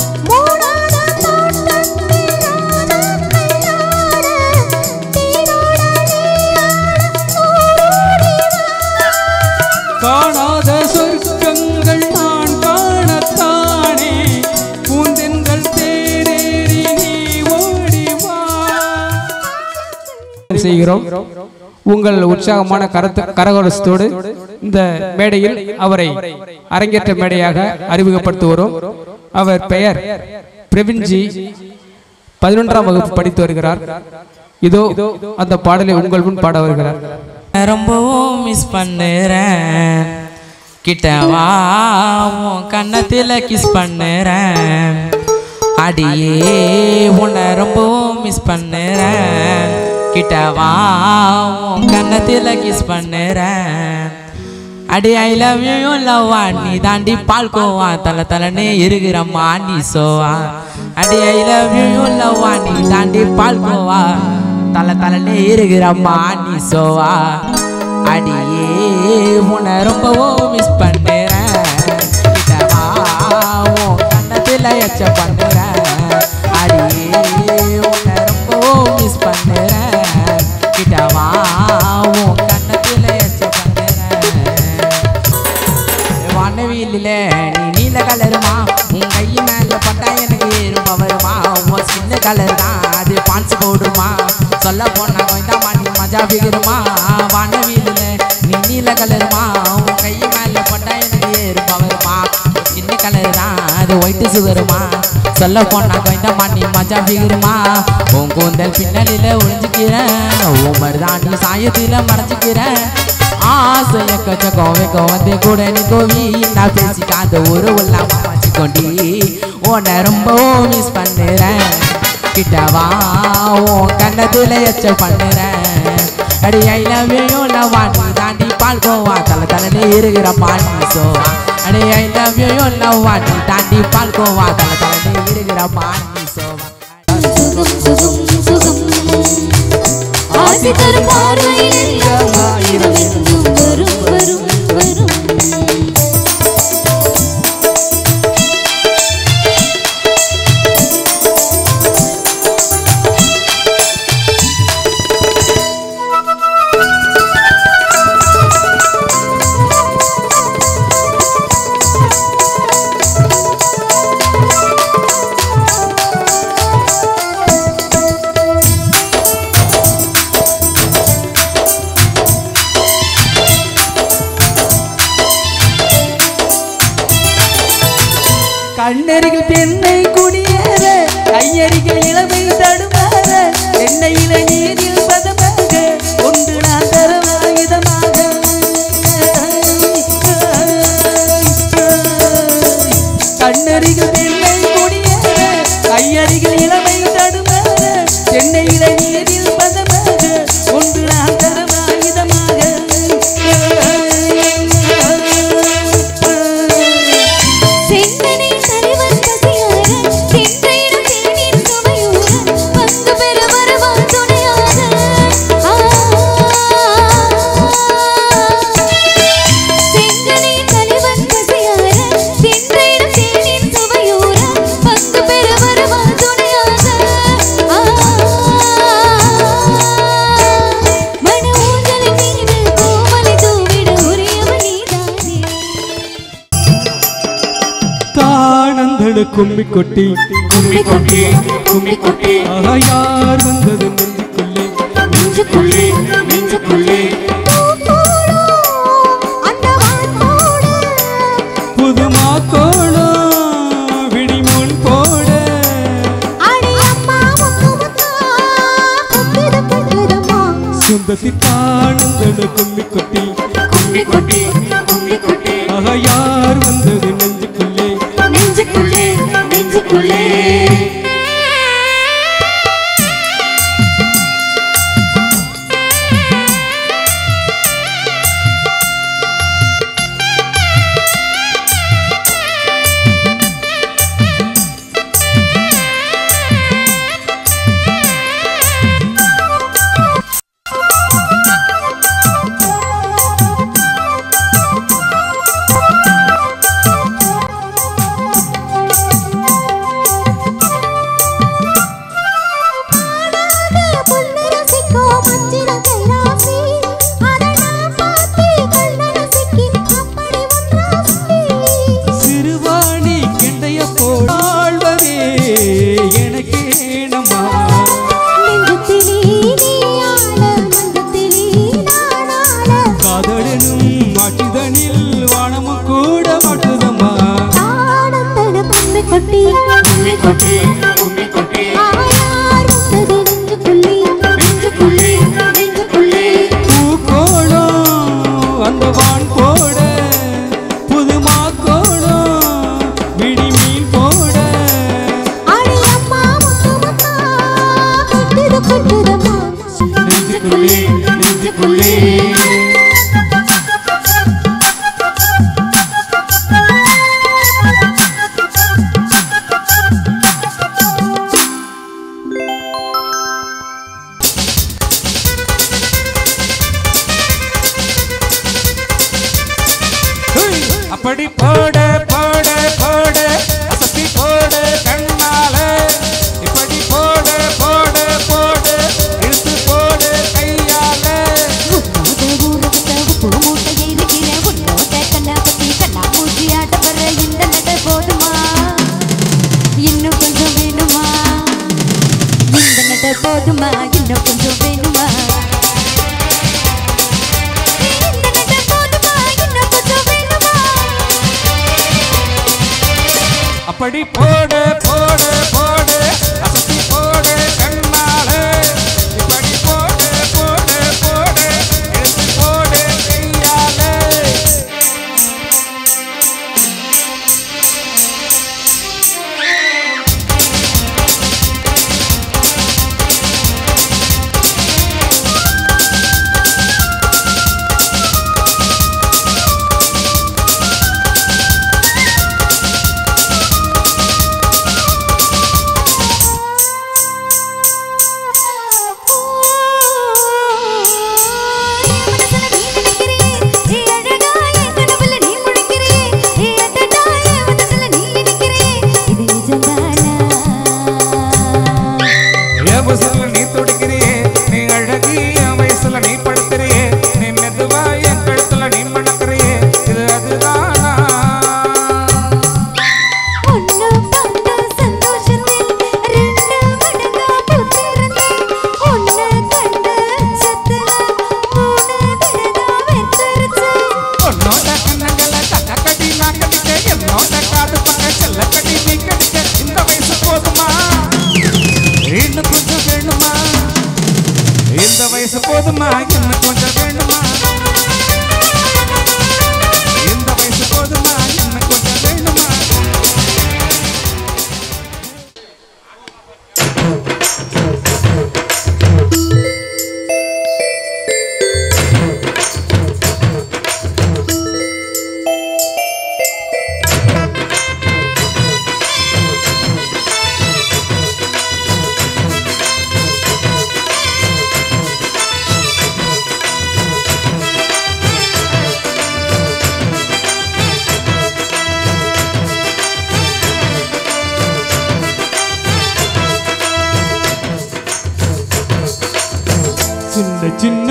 காணாத சொர்க்கங்கள் நான் காணத்தானே பூந்தென்றல் தேரேறி நீ ஓடிவா செய்கிறோம். உங்கள் உற்சாகமான கரகோஷத்தோடு இந்த மேடையில் அவரை அரங்கேற்ற மேடையாக அறிமுகப்படுத்துகிறோம். அவர் பெயர் பிரவீன்ஜி, 11ஆம் வகுப்பு படித்து வருகிறார். இதோ அந்த பாடலை உங்கள் முன் பாட வருகிறார். ரொம்பவும் மிஸ் பண்ணுறேன் கிட்டவா கண்ணத்தில் கிஸ் பண்ணுறேன் அடியே உன்னை ரொம்பவும் மிஸ் பண்ணுறேன் கிட்டவா கண்ணத்தில் கிஸ் பண்ணுறேன் அடி ஐ லவ் யூ லவ்வா நீ தாண்டி பால்கோவா தலை தலைனே இருக்கிறம்மா நீ சோவா அடி ஐ லவ் யூ லவ்வா நீ தாண்டி பால்கோவா தலை தலைனே இருக்கிறம்மா நீ சோவா அடியே உன்னை ரொம்பவும் மிஸ் பண்ணுறேன் கிட்டவா கண்ணத்தில் எச்ச பண்ணுறேன் அடியே உன்னை ரொம்பவும் மிஸ் பண்ணுறேன் கிட்டவா கண்ணத்தில் எச்ச பண்ணுறேன் வானவில்ல நீ நீல கலருமா உன் கை மேலே பட்டா எனக்கு ரொம்ப வருமா உன் சின்ன கலர் தான் அது பான்ஸ் போடுமா சொல்ல போனா கொஞ்சமா நீ மஜா பிகிருமா வானவில்ல நீ நீல கலருமா உன் கை மேலே பட்டா எனக்கு ரொம்ப வருமா சின்ன கலர் தான் அது ஒயிட்டு சுகருமா சொல்ல போனா கொஞ்சமா நீ மஜா பிகிருமா உன் கூந்தல் பின்னலில் ஒழிஞ்சுக்கிறேன் உன் மருதான் நீ சாயத்தில் மறைஞ்சிக்கிறேன் ஆசைய கச்சக்கம் வைக்க வந்து கூட நீ கோவி நான் பேசிக்காத ஒரு உள்ளாம வச்சுக்கொண்டி உன்னை ரொம்பவும் மிஸ் பண்ணுறேன் கிட்டவா உன் கண்ணத்துல எச்ச பண்ணுறேன் அடி ஐ லவ் யூ லவ்வா நீ தாண்டி பால்கோவா தலை தலைனே இருக்கிற பாண்டி சோவா அடி ஐ லவ் யூ லவ்வா நீ தாண்டி பால்கோவா தலை தலைனே இருக்கிற பாண்டி சோவா ஆசி தரும் பார்வையில் ஆயிரம் வரும் வரும் வரும் கண்ணருகில் பெண்ணை குடியேற கையருகில் இளமை தடுமாற எண்ணெயில நீரில் பதமாக ஒன்று நான் தரவாயுதமாக கண்ணருகில் பெண்ணை குடியேற கையருகில் இளமை தடுமாற எண்ணெயில நீரில் பதமாக ஒன்று நான் தரவாயுதமாக செங்கனை தலைவன் பசியார சென்றையிடம் தேனின் சுவையூர பங்கு பெற வருவான் துணையாக செங்கனை தலைவன் பசியார சென்றையிடம் தேனின் சுவையூர பங்கு பெற வருவான் துணையாக மன ஊஞ்சலின் மீது கோமலை தூவிட உரியவன் நீதானே தானந்தடு கும்மி கொட்டி கும்மி கொட்டி கும்மி கொட்டி ஆஹா யார் வந்தது நெஞ்சுக்குள்ளே நெஞ்சுக்குள்ளே நெஞ்சுக்குள்ளே அந்த வானோடு புதுமா கோணம் விடிமுன் போட அடி அம்மா முத்துமுத்தா குத்திட குத்திடமா சுந்தசி தானந்தடு கும்மி கொட்டி கும்மி கொட்டி கும்மி கொட்டி ஆஹா யார் வந்தது நெஞ்சுக்குள்ளே நெஞ்சுக்குள்ளே நெஞ்சுக்குள்ளே பொன்னரசிக்கோ மஞ்சிரம் கைராசி அதை நான் பார்த்து கண்ணரசிக்கு அப்படி ஒன்றாசி சிறுவாணி கெண்டைய போடாழ்வதே எனக்கு ஏனம்மா நெஞ்சத்திலே நீ ஆள மஞ்சத்திலே நான் ஆள காதலனும் மாட்டுதனில் வானமும் கூட மாட்டுதம்மா தானந்தன கும்மி கொட்டி கும்மி கொட்டி கும்மி கொட்டி ஆயார் வந்தது நெஞ்சுக்குள்ளே நெஞ்சுக்குள்ளே நெஞ்சுக்குள்ளே பூக்கோளம் அந்த வான் போட புதுமா கோணம் விடி மீன் போட அடி அம்மா முத்துமுத்தா குத்திட குத்திடமா நெஞ்சுக்குள்ளே நெஞ்சுக்குள்ளே அப்படி போட போட போட அசத்தி போட கண்ணால இப்படி போட போட போட இழுத்து போட கையால உன்னோட ஊரகத்தை உப்பு மூட்டையை இருக்கிற உன்னோட கண்ணாபத்தி கண்ணாமூச்சி ஆட்ட வர இந்த நட போதுமா இன்னும் கொஞ்சம் வேணுமா இந்த நட போதுமா இன்னும் கொஞ்சம் வேணுமா இந்த நட போதுமா இன்னும் கொஞ்சம் வேணுமா அப்படி போட போட போட அசத்தி போட கண்ணால இப்படி போட போட போட இழுத்து போட கையால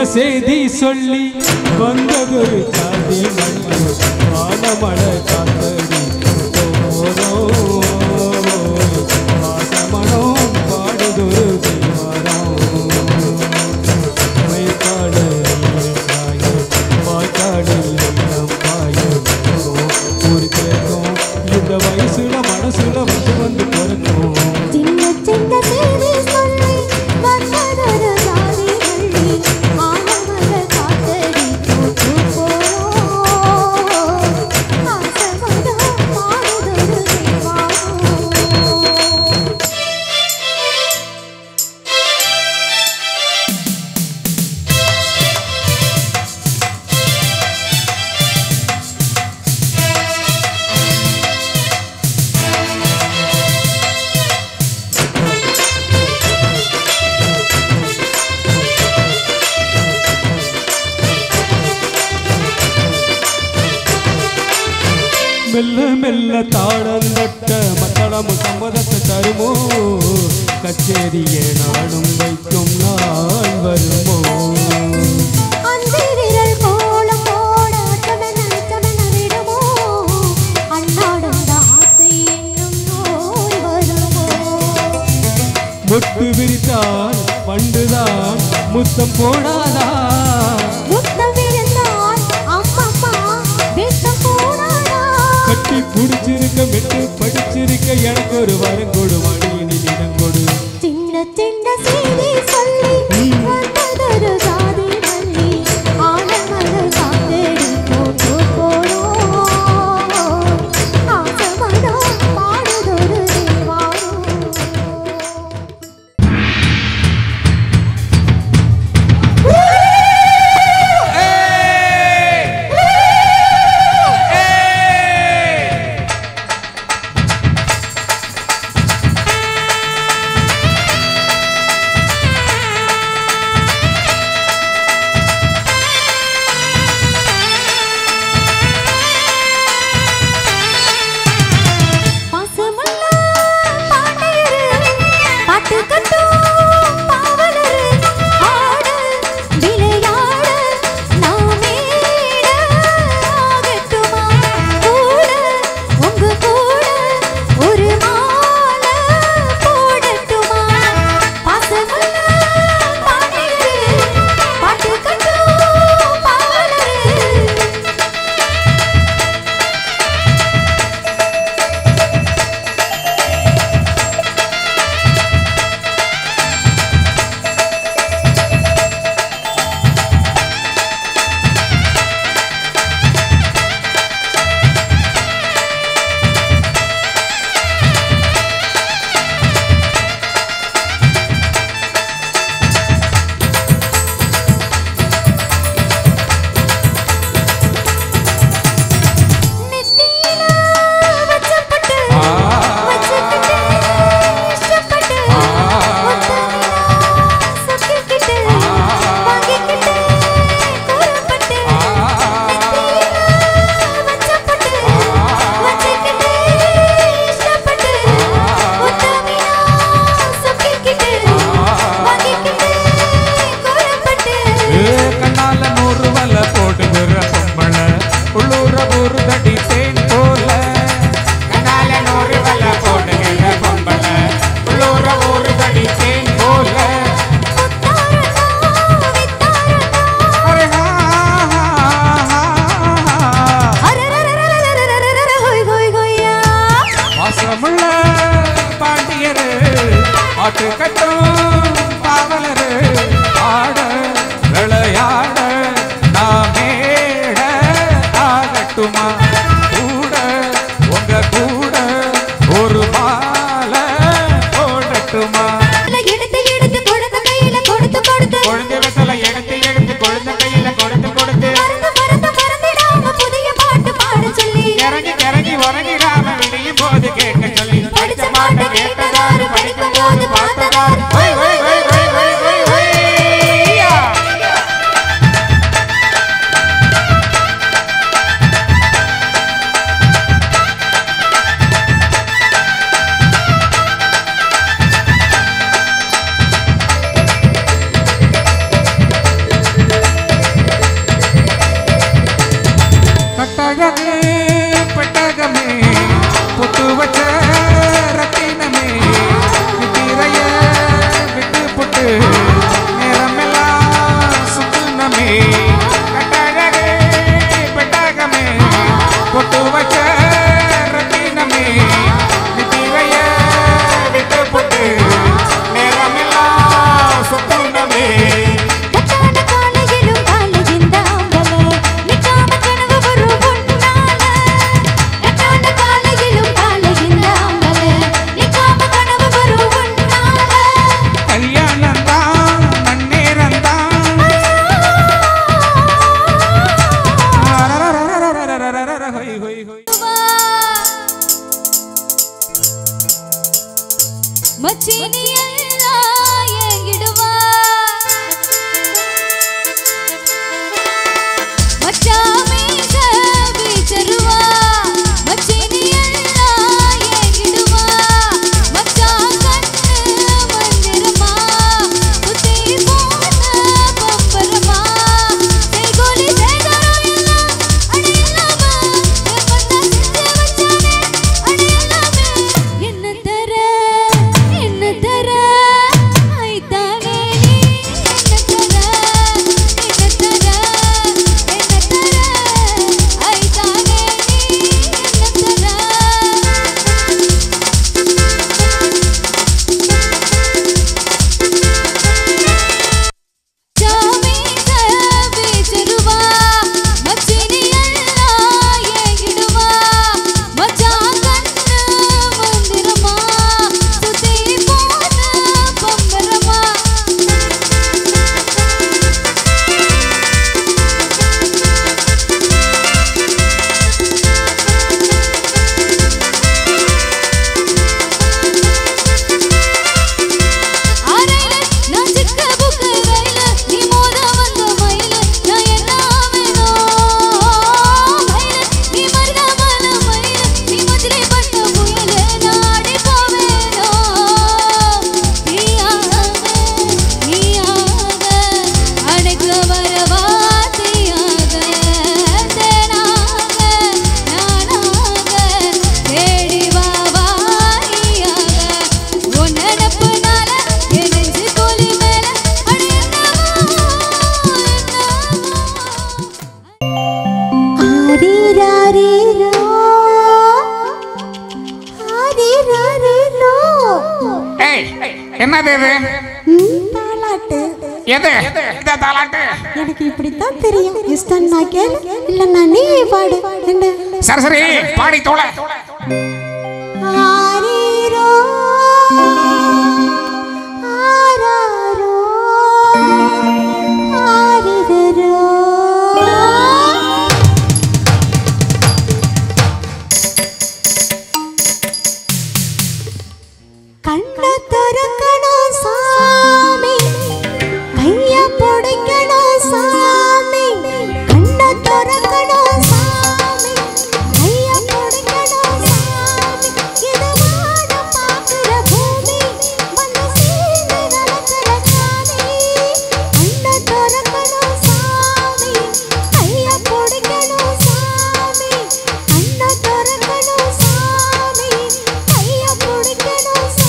செய்தி சொல்லி வந்ததொரு சாதி மழை காத்தடி ஆசமனம் பாடுதொரு தேவாரம் மைக்காடு பாய்க்காடு ஒரு கேட்கும் இந்த வயசுல மனசுல வந்து வந்து பிறக்கும் மெல்ல மெல்ல தாளம் தட்ட மத்தளம் சம்மதத்தை தருமோ கச்சேரியே நாடும் வைக்கும் நாள் வருமோ முட்டு விரித்தால் வண்டுதான் முத்தம் போடாதா கட்டி புடிச்சிருக்க மெட்டு படிச்சிருக்க எனக்கு ஒரு வரம் கொடு மணியினி தினம் கொடு சின்ன சின்ன செய்தி சொல்லி வந்ததொரு சாதி மல்லி ஆனமல காத்தடி போட்டு போறோம் ஆசமனம் பாடுதொரு தேவாரம் கட்டழகு பெட்டகமே பொட்டு வச்ச ரத்தினமே திரைய விட்டு புட்டு நேரமெல்லாம் சுத்துனமே கட்டழகு பெட்டகமே பொட்டு வச்ச ரத்தினமே திரைய விட்டு புட்டு நேரமெல்லாம் சுத்துனமே எனக்கு இப்படித்தான் தெரியும். இஷ்டம் நான் கேளு, இல்லன்னா நீ பாடு. சரி சரி பாடி தோல. ஆரீரோ ஆராரோ ஆரிரோ கண்ண திறக்கணும் சாமி, கைய பிடிக்கணும் சாமி, கண்ண திறக்கணும் சாமி, கைய பிடிக்கணும் சாமி, இது வானம் பார்க்கிற பூமி, வந்து சேர்ந்து நடக்கிற சாமி, கண்ண திறக்கணும் சாமி, கைய பிடிக்கணும் சாமி, கண்ண திறக்கணும் சாமி, கைய பிடிக்கணும் சாமி.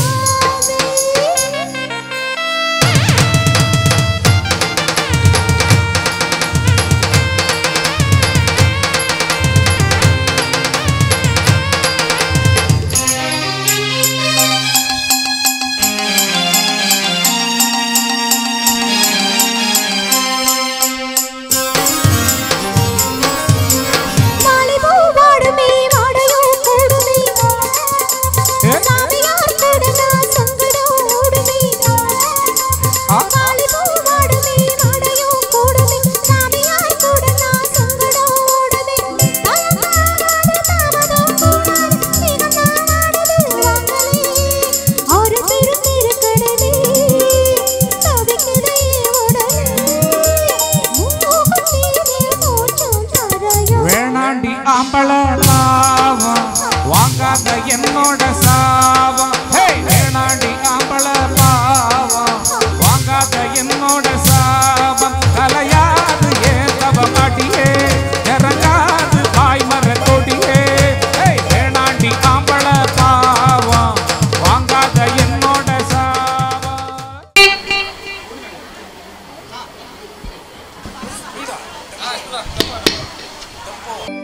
மாலிபூ வாடுமே வாடையோ கூடுமே, சாமியார் கூட நான் சங்கடம் ஓடுமே. மாலிபூ வாடுமே வாடையோ கூடுமே, சாமியார் கூட நான் சங்கடம் ஓடுமே. தயங்காதே தாமதம் கூடாது, தினம் நாடுது வாங்கலே, ஒரு திருக்கடலே தவிக்குதே உடலே, மூக்குத்திலே மூச்சும் தரையோ. வேணாண்டி ஆம்பள பாவம் வாங்காத என்னோட சாபம். வேணாண்டி ஆம்பள பாவம் வாங்காத என்னோட சாபம். தலையாது ஏன் தவ மாட்டியே இறங்காது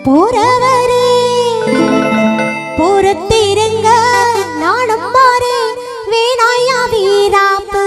போறவரே பொறுத்திருங்க நானும் மாறே வேணாயா வீராப்பு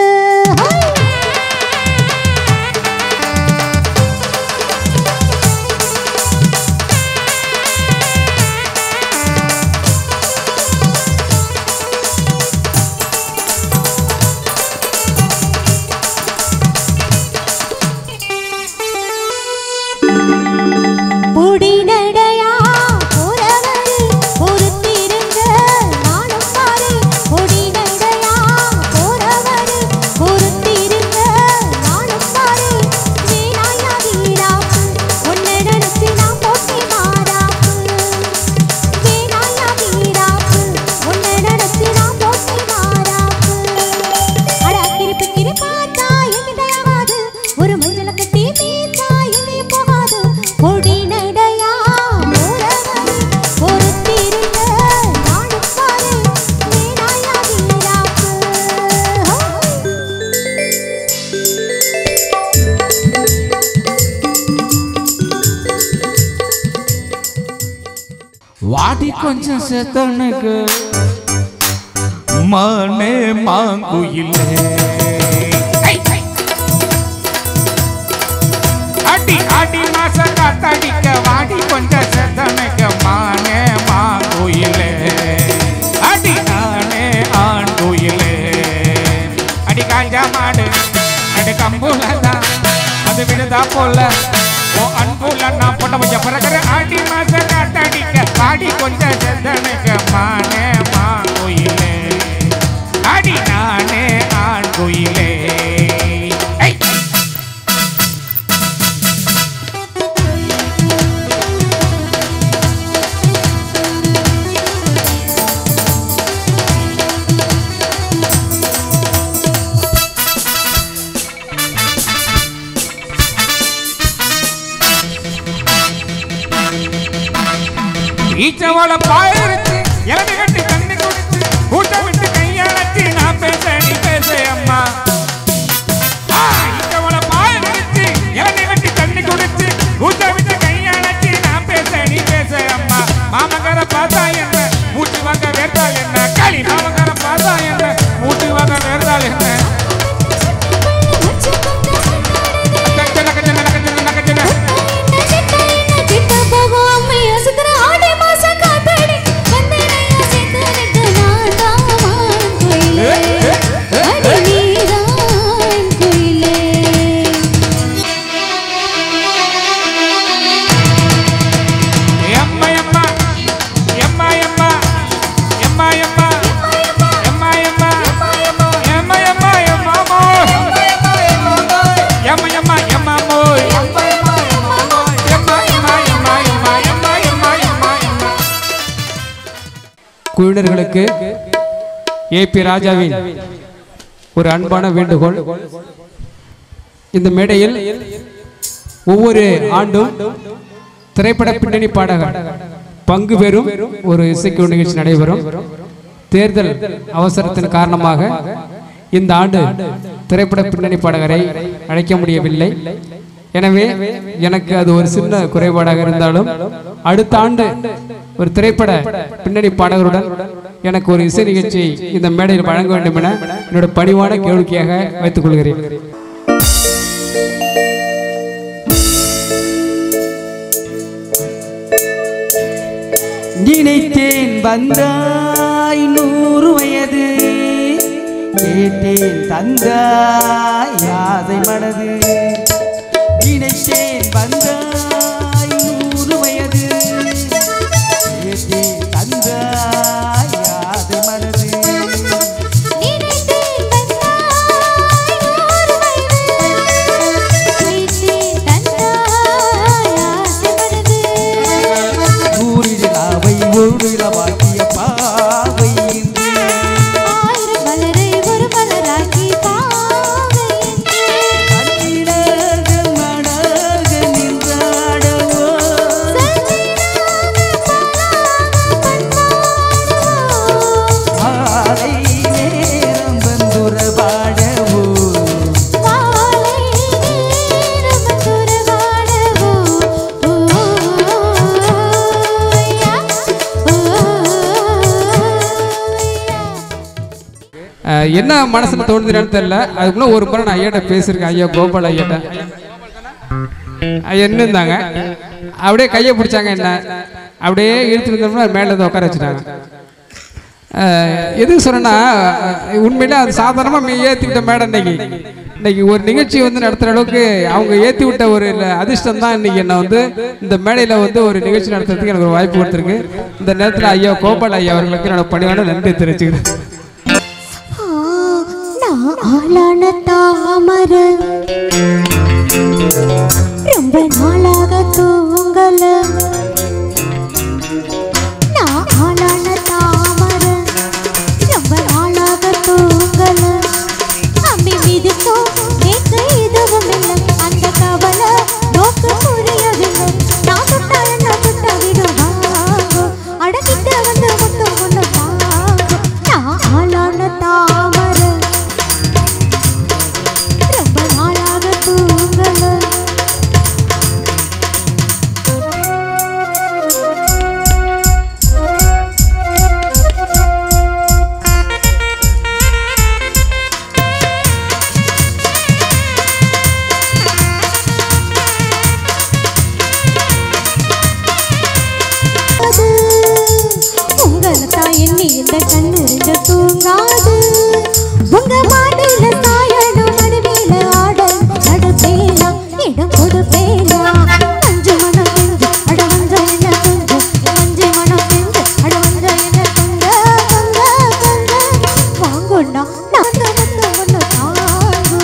வாடி கொஞ்சம் செத்தனுக்கு மானே மாங்குயிலே அடி அடி மாச காத்தடிக்க வாடி கொஞ்சம் செத்தனுக்கு மானே மாங்குயிலே அடி நானே ஆண் குயிலே அடி காஞ்சா மாடு அடி கம்புலதான் அது விடுதா போல ஓ அன்புல நான் பொண்ண கொஞ்சம் பிறகுற அடி மாச காத்தடிக்க வாடி கொஞ்சம் செத்தனுக்கு மானே மாங்குயிலே அடி நானே ஆண் குயிலே ஈச்சவள பாயிருச்சு இளநீ கட்டி தண்ணி குடிச்சு கூட்ட விட்டு கையாளச்சு நான் பேச நீ பேச அம்மா ஈச்சவள பாயிருச்சு இளநீ கட்டி தண்ணி குடிச்சு கூட்ட விட்டு கையாளச்சு நான் பேச நீ பேச அம்மா மாமகர பார்த்தா என்ன மூட்டு வாங்க வேர்த்தாள் என்ன களி மாமகர பார்த்தா என்ன மூட்டு வாங்க வேர்த்தாள் என்ன குழுவினர்களுக்கு ஏபி ராஜாவின் ஒரு அன்பான வேண்டுகோள். இந்த மேடையில் ஒவ்வொரு ஆண்டும் திரைப்பட பின்னணி பாடகர் பங்கு பெறும் ஒரு இசைக்குழு நிகழ்ச்சி நடைபெறும். தேர்தல் அவசரத்தின் காரணமாக இந்த ஆண்டு திரைப்பட பின்னணி பாடகரை அழைக்க முடியவில்லை. எனவே எனக்கு அது ஒரு சின்ன குறைபாடாக இருந்தாலும் அடுத்த ஆண்டு ஒரு திரைப்பட பின்னணி பாடகருடன் எனக்கு ஒரு இசை நிகழ்ச்சியை இந்த மேடையில் வழங்க வேண்டும் என என்னோட பணிவான கேள்வியாக வைத்துக் கொள்கிறேன். நினைத்தேன் வந்தாய் 100 வயது, கேட்டேன் தந்தாய் ஆசை மனது. நினைத்தேன் வந்தாய் 100 வயது, கேட்டேன் தந்தாய் ஆசை மனது. ஒரு வாக்கிய பாவை இன்று 1000 மலரை ஒரு மலராக்கி பாவை கண்ணினர்கள் மணர்கள் நின்று என்ன மனசுல தோணுதுன்னு தெரியல. அதுக்குள்ள ஒரு முறை நான் ஐயாட்ட பேசியிருக்கேன். ஐயா கோபால் ஐயாட்ட என்ன இருந்தாங்க, அப்படியே கையை பிடிச்சாங்க, என்ன அப்படியே இழுத்துட்டு இருந்தோம்னா மேலே உட்கார வச்சுட்டாங்க. எதுக்கு சொன்னா உண்மையில அது சாதாரணமாக ஏற்றிக்கிட்ட மேடம் இன்னைக்கு ஒரு நிகழ்ச்சி வந்து நடத்துகிற அளவுக்கு அவங்க ஏற்றி விட்ட ஒரு அதிர்ஷ்டம் தான் இன்னைக்கு என்னை வந்து இந்த மேடையில் வந்து ஒரு நிகழ்ச்சி நடத்துறதுக்கு எனக்கு ஒரு வாய்ப்பு கொடுத்துருக்கு. இந்த நேரத்தில் ஐயா கோபால் ஐயா அவர்களுக்கு என்னோட பணிவான நன்றி தெரிவிச்சுக்கிறேன். ரொம்ப நாளாக தூங்கல நான் ஆளான தாமர ரொம்ப நாளாக தூங்கல அம்பி மீதுக்கோ நேற்று எதுவும் இல்லை அந்த கவலை நோக்கு புரியவில்லை நான் தொட்ட விடுவாங்கோ அடக்கிட்ட வந்து முத்து கொண்டு வாங்கோ நான் ஆளான தாமர ரொம்ப நாளாக தூங்கல இந்த கண்ணு ரெண்டு தூங்காது உங்க மாடியில சாயணும் நடுவேல ஆட நடுப்பேனா இடம் கொடுப்பேனா அஞ்சு மனம் செஞ்சு அட வந்த என்ன கொஞ்சம் அஞ்சு மனம் செஞ்சு அட வந்த என்ன கொஞ்ச வாங்கொண்டா நான் வந்து ஒன்று தாங்கு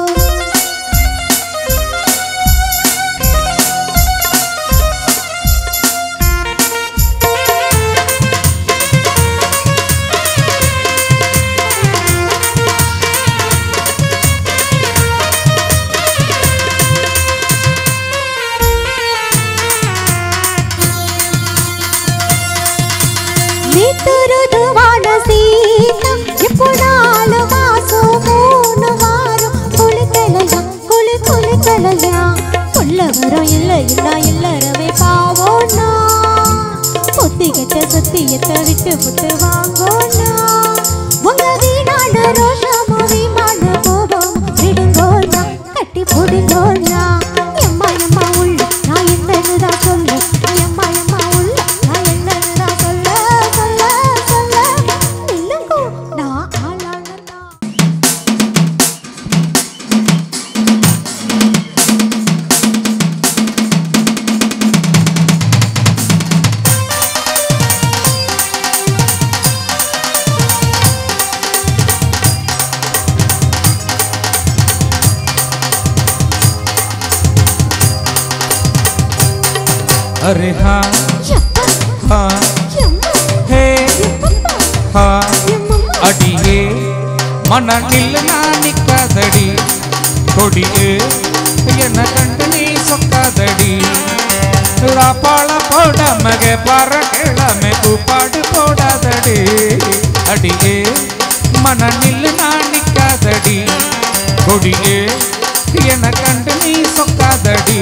துருதுவான சீதா எப்போனாலு மாசம் 3 வாரம் குளிக்கலையா குளிக்கலையா உள்ள வரும் இல்லை இல்லறவே பாவோனா பொத்திக்கிட்ட சத்தியத்தை விட்டு வாங்கோனா உங்க வீணான ரோஷமோ விமான கோபம் விடுங்கோனா கட்டி போடுங்கோனா எம்மா உள்ள நான் என்னன்னுதான் சொல்லு எம்மா உள்ள நான் என்னன்னுதான் சொல்ல நில்லுங்கோ நான் ஆளானதா अरे हाँ हाँ हे हाँ अडिये मन निल्लना निक्कादडी कोडिये एन्न कंडु नी सोक्कादडी रापाळ पोडमगे पारकेळमे कूपाडु पोडादडी अडिये मन निल्लना निक्कादडी कोडिये एन्न कंडु नी सोक्कादडी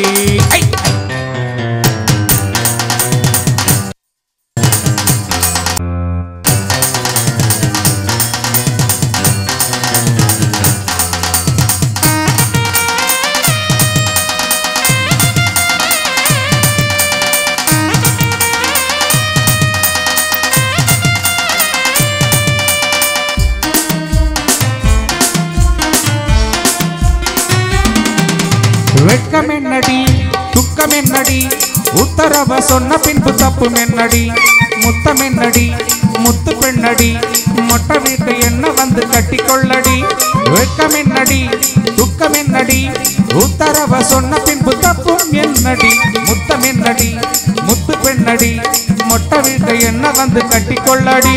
வெட்கமென்னடி துக்கமென்னடி உத்தரவ சொன்ன பின்பு தப்புமென்னடி முத்தமென்னடி முத்து பெண்ணடி மொட்டை வீட்டு என்ன வந்து கட்டிக்கொள்ளடி வெட்கமென்னடி துக்கமென்னடி உத்தரவ சொன்ன பின்பு தப்பும் என்னடி முத்தமென்னடி முத்து பெண்ணடி மொட்டை வீட்டு என்ன வந்து கட்டிக்கொள்ளடி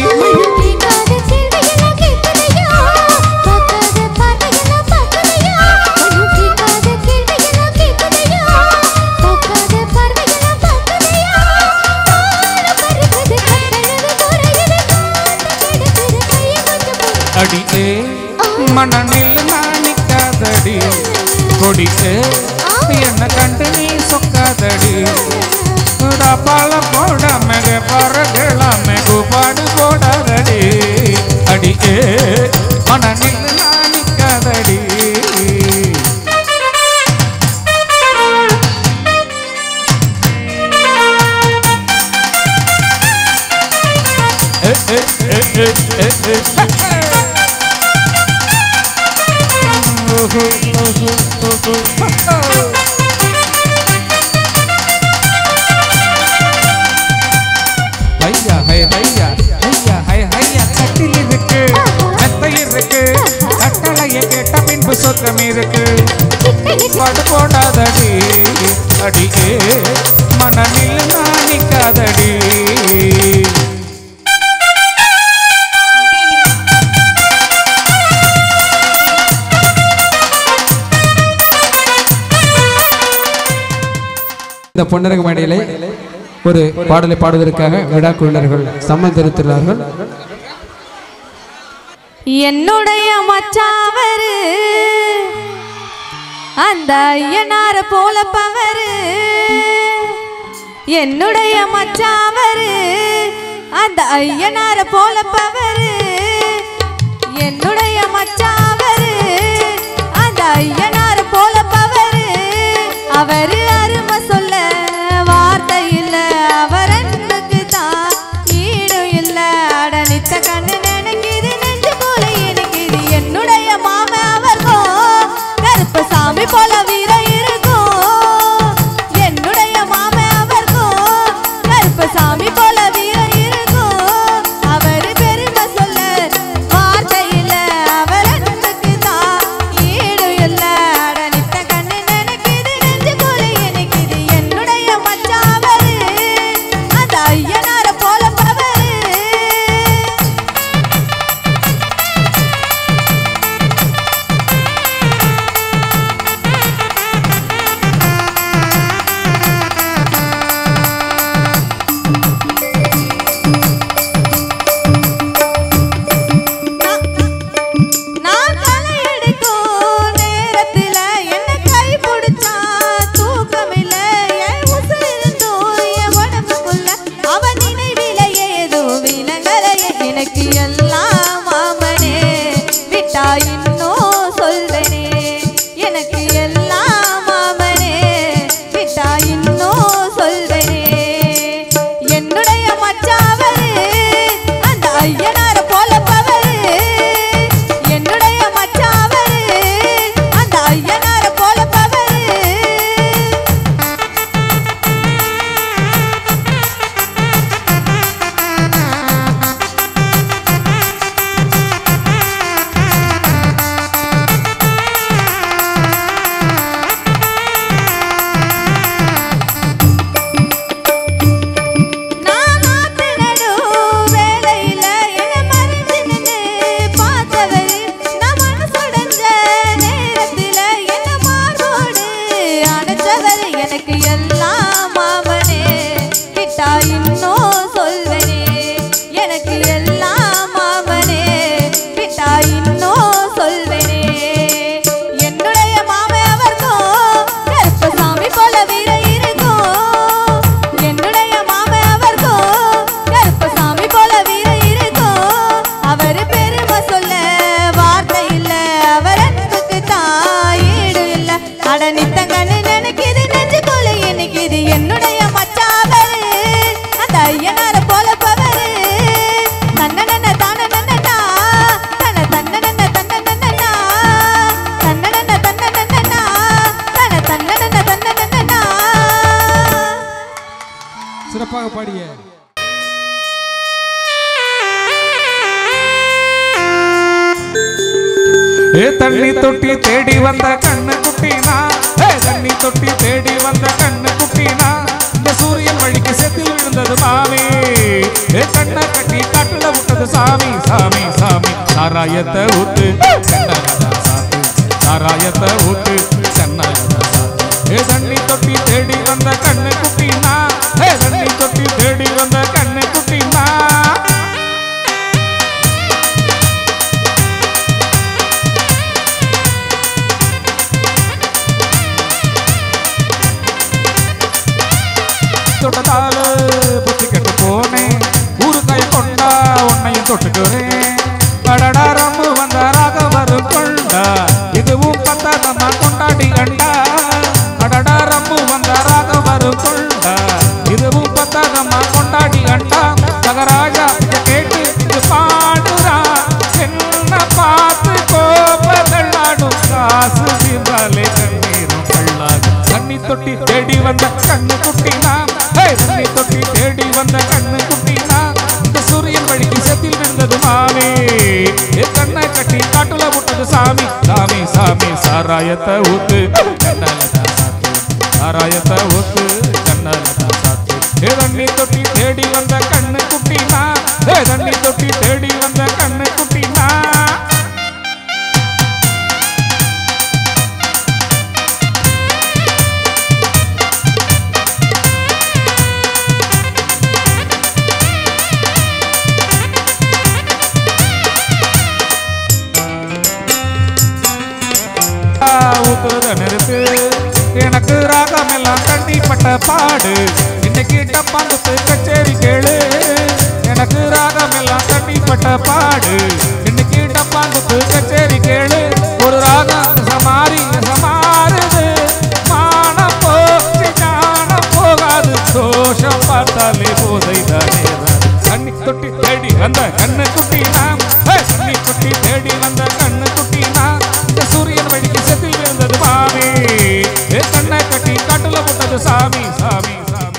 अडिये मन निल्लना निक्कादडी कोडिये एन्न कंडु नी सोक्कादडी रापाळ पोडमगे पारकेळमे कूपाडु पोडादडी अडिये ஐயா ஹை ஐயா ஐயா ஹை ஐயா கட்டில் இருக்கு மெத்தை இருக்கு கட்டளைய கேட்ட பின்பு சொத்தம் இருக்கு படு போடாதடி அடியே மனநில் நாணிக்காதடி இந்த பொன்னரங்க மேடையிலே ஒரு பாடலை பாடுவதற்காக விழா குழுவினர்கள் சம்மதித்துள்ளார்கள். என்னுடைய மச்சாவரு அந்த ஐயனார போல பவரு, என்னுடைய மச்சாவரு அந்த ஐயனார போல பவரு, என்னுடைய மச்சாவரு அந்த ஐயனார போல பவரு, அவரு அருமை சொல்ல வார்த்தை இல்ல, அவர் அன்புக்கு தான் ஈடு இல்ல, அடனித்த கண்ணு நினைக்குது நெஞ்சு போல இனிக்குது, என்னுடைய மாம அவர்க்கும் கருப்பு சாமி போல வீர இருக்கும், என்னுடைய மாம அவர்க்கும் கருப்பு சாமி போல வீர இருக்கும், அவரு பெருமை சொல்ல வார்த்தை இல்ல, அவர் அன்புக்கு தான் ஈடு இல்ல, அடனித்த கண்ணு நினைக்குது நெஞ்சு போல இனிக்குது, என்னுடைய மச்சாவரு அந்த ஐயனார போல பவரு. நான் தலை எடுக்கும் நேரத்துல என்ன கை பிடிச்சா தூக்கமில்ல, என் உசுர் இருந்தும் என் உடம்புக்குள்ள அவன் நினைவில ஏதோ விலங்கலையே, எனக்கு எல்லாம் மாமனே விட்டா இன்னும் சொல்வனே, எனக்கு எல்லாம் மாமனே விட்டா இன்னும் சொல்வனே, என்னுடைய மச்சாவரு அந்த ஐயனார போல பவரு, என்னுடைய மச்சாவரு அந்த ஐயனார போல பவரு. நான் நாத்து நடும் வேளையில என்னை மறைஞ்சு நின்னு பார்த்தவரு, நான் மனசுடைஞ்ச நேரத்துல என்னை மார்போடு அணைச்சவரு, எனக்கு எல்லாம் மாமனே விட்டா இன்னும் சொல்வனே, எனக்கு எல்லாம் மாமனே விட்டா இன்னும் சொல்வனே, என்னுடைய மாம அவர்க்கும் கருப்பு சாமி போல வீர இருக்கும், என்னுடைய மாம அவர்க்கும் கருப்பு சாமி போல வீர இருக்கும், அவரு பெருமை சொல்ல வார்த்தை இல்ல, அவர் அன்புக்கு தான் ஈடு இல்ல, அடனித்தங்கன்னு நினைக்குது நெஞ்சு போல இனிக்குது, என்னுடைய மச்சாவரு அந்த ஐயனார போல பவரு, தன்னன தானனனா தன தன்னன தன்னனனா தன்னன தன்னனனா தன தன்னன தன்னனனா. சிறப்பாக பாடிய ஏ தண்ணி தொட்டி தேடி வந்த கண்ணு குட்டினா, ஏ தண்ணி தொட்டி தேடி வந்த கண்ணு குட்டினா, இந்த சூரியன் வழிக்கு செத்தில் விழுந்தது மாமி, ஏ கண்ணை கட்டி காட்டுல விட்டது சாமி சாமி சாமி, சாராயத்தை ஊத்து சென்னாயதான் சாத்து, சாராயத்தை ஊத்து சென்னாயதான் சாத்து, ஏ தண்ணி தொட்டி தேடி வந்த கண்ணு குட்டினா, ஏ தண்ணி தொட்டி தேடி வந்த கண்ணு குட்டினா. தொட்டதால புத்தி கெட்டு போனேன், ஊருக்காய கொண்டா உன்னையும் தொட்டுக்கிறேன், கடடாரம்பு வந்த ராக வரும் கொண்டா, இதுவும் பத்தாதம்மா கொண்டாடி கண்டா, கடடாரம்பு வந்த ராக வரும் கொண்டா, இதுவும் பத்தாதம்மா கொண்டாடி கண்டா, மகராஜா கேட்டு வந்த கண்ணு குட்டினா இந்த சூரியன் வழிக்கு செத்தில் விழுந்தது மாமே கண்ணை கட்டி காட்டுல விட்டது சாமி சாமி சாமி சாராயத்தை ஊத்து கண்ணால தான் சாத்து சாராயத்தை ஊத்து கண்ணால தான் சாத்து தண்ணி தொட்டி தேடி வந்த கண்ணு குட்டினா தண்ணி தொட்டி தேடி வந்த கண்ணு குட்டினா நிறுத்து எனக்கு ராகம் எல்லாம் தண்ணிப்பட்ட பாடு இன்னைக்கு டப்பாங்குத்து கச்சேரி கேளு எனக்கு ராகம் எல்லாம் தண்ணிப்பட்ட பாடு இன்னைக்கு டப்பாங்குத்து கச்சேரி கேளு ஒரு ராகம் சமாறுது மானம் போச்சு ஞானம் போகாது தோஷம் பார்த்தாலே போதை தானே தண்ணி தொட்டி தேடி வந்த கண்ணு குட்டினா தண்ணி தொட்டி தேடி வந்த கண்ணு குட்டினா இந்த சூரியன் வழிக்கு செத்தில் விழுந்தது மாமி கண்ணை கட்டி காட்டுல போட்டது சாமி சாமி சாமி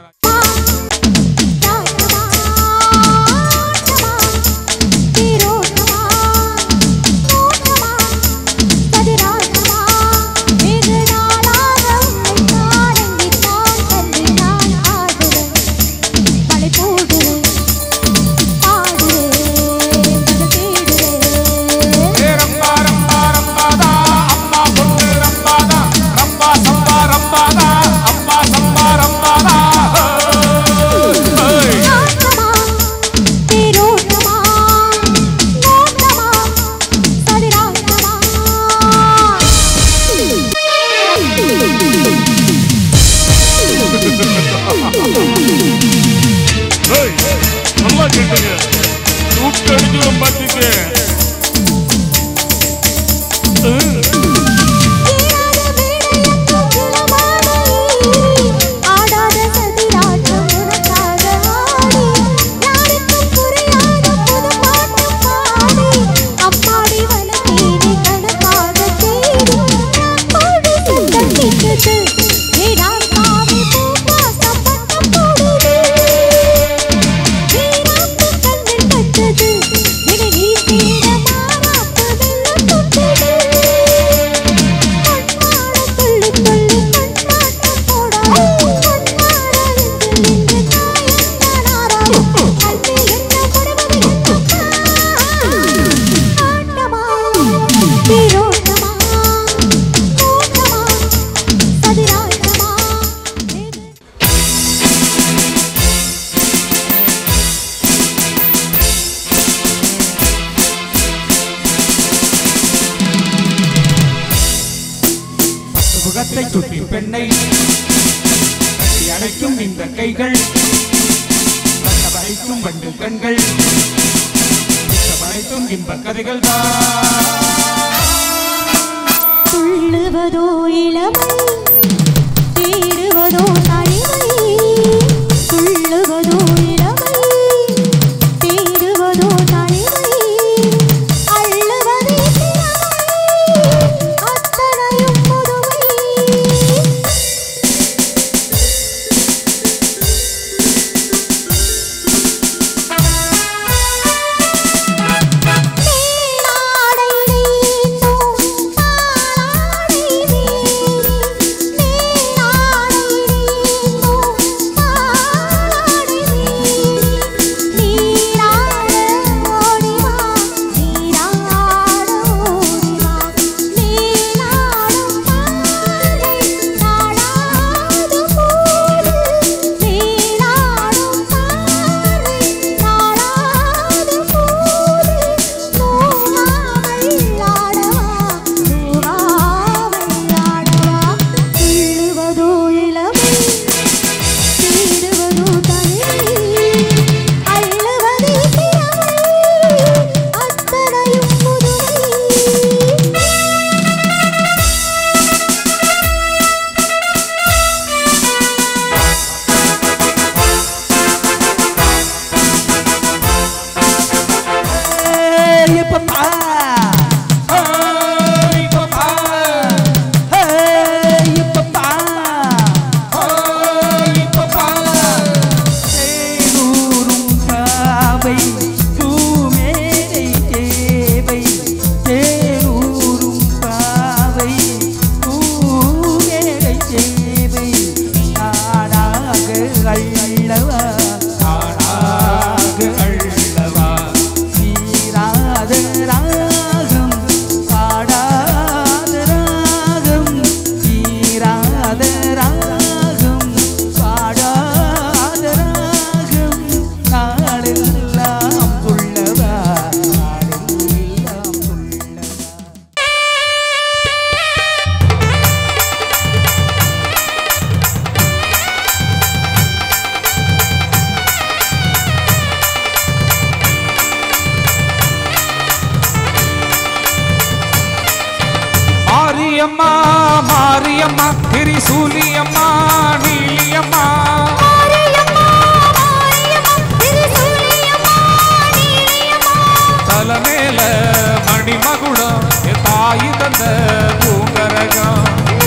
சுட்டி பெண்ணை கட்டி அணைக்கும் இந்த கைகள் வளைக்கும் வண்டு கண்கள் வளைக்கும் இன்ப கதைகள் துள்ளுவதோ இளமை தேடுவதோ தனிமை துள்ளுவதோ இளமை தேடுவதோ தனிமை அள்ளுவதே அத்தனையும் புதுமை மாரியம்மா மாரியம்மா திரிசூலியம்மா நீலியம்மா தலைமேல மணிமகுடம் என் தாய் தந்த பூங்கரகம்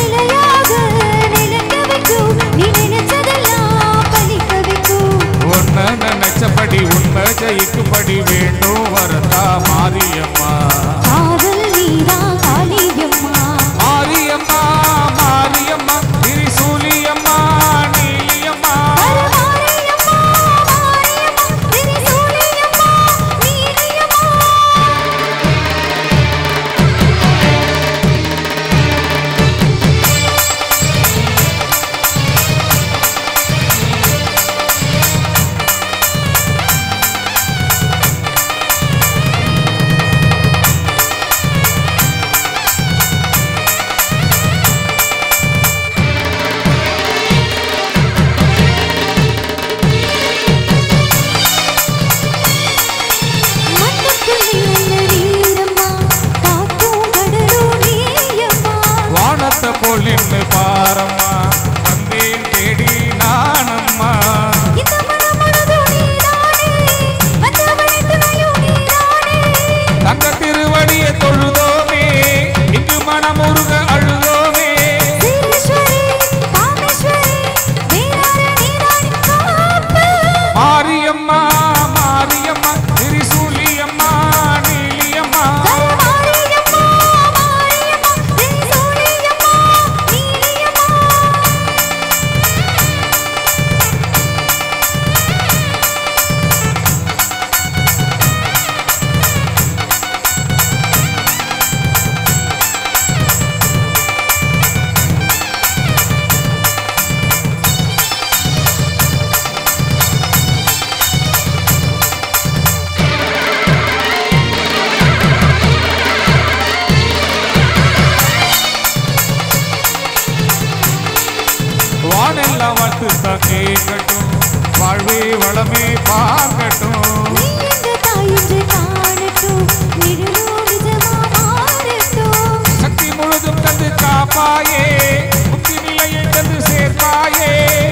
உன்னை நினைச்சபடி உண்மை ஜெயிக்கும்படி வேண்டும் வரதா மாரியம்மா மாரியம்மா மாரியம்மா திரிசூலியம்மா நீலியம்மா நின்று பாரம்மா வந்தேன் தேடி நானம்மா தங்க திருவடியை தொழுதோமே இங்கு மனமுருக அழுதோமே மாரியம்மா மாரியம்மா திரிசூலியம்மா நீலியம்மா வானெல்லாம் வாழ்த்து தான் கேட்கட்டும் வாழ்வே வளமே பார்க்கட்டும் சக்தி முழுதும் தந்து காப்பாயே முக்தி நிலையை தந்து சேர்ப்பாயே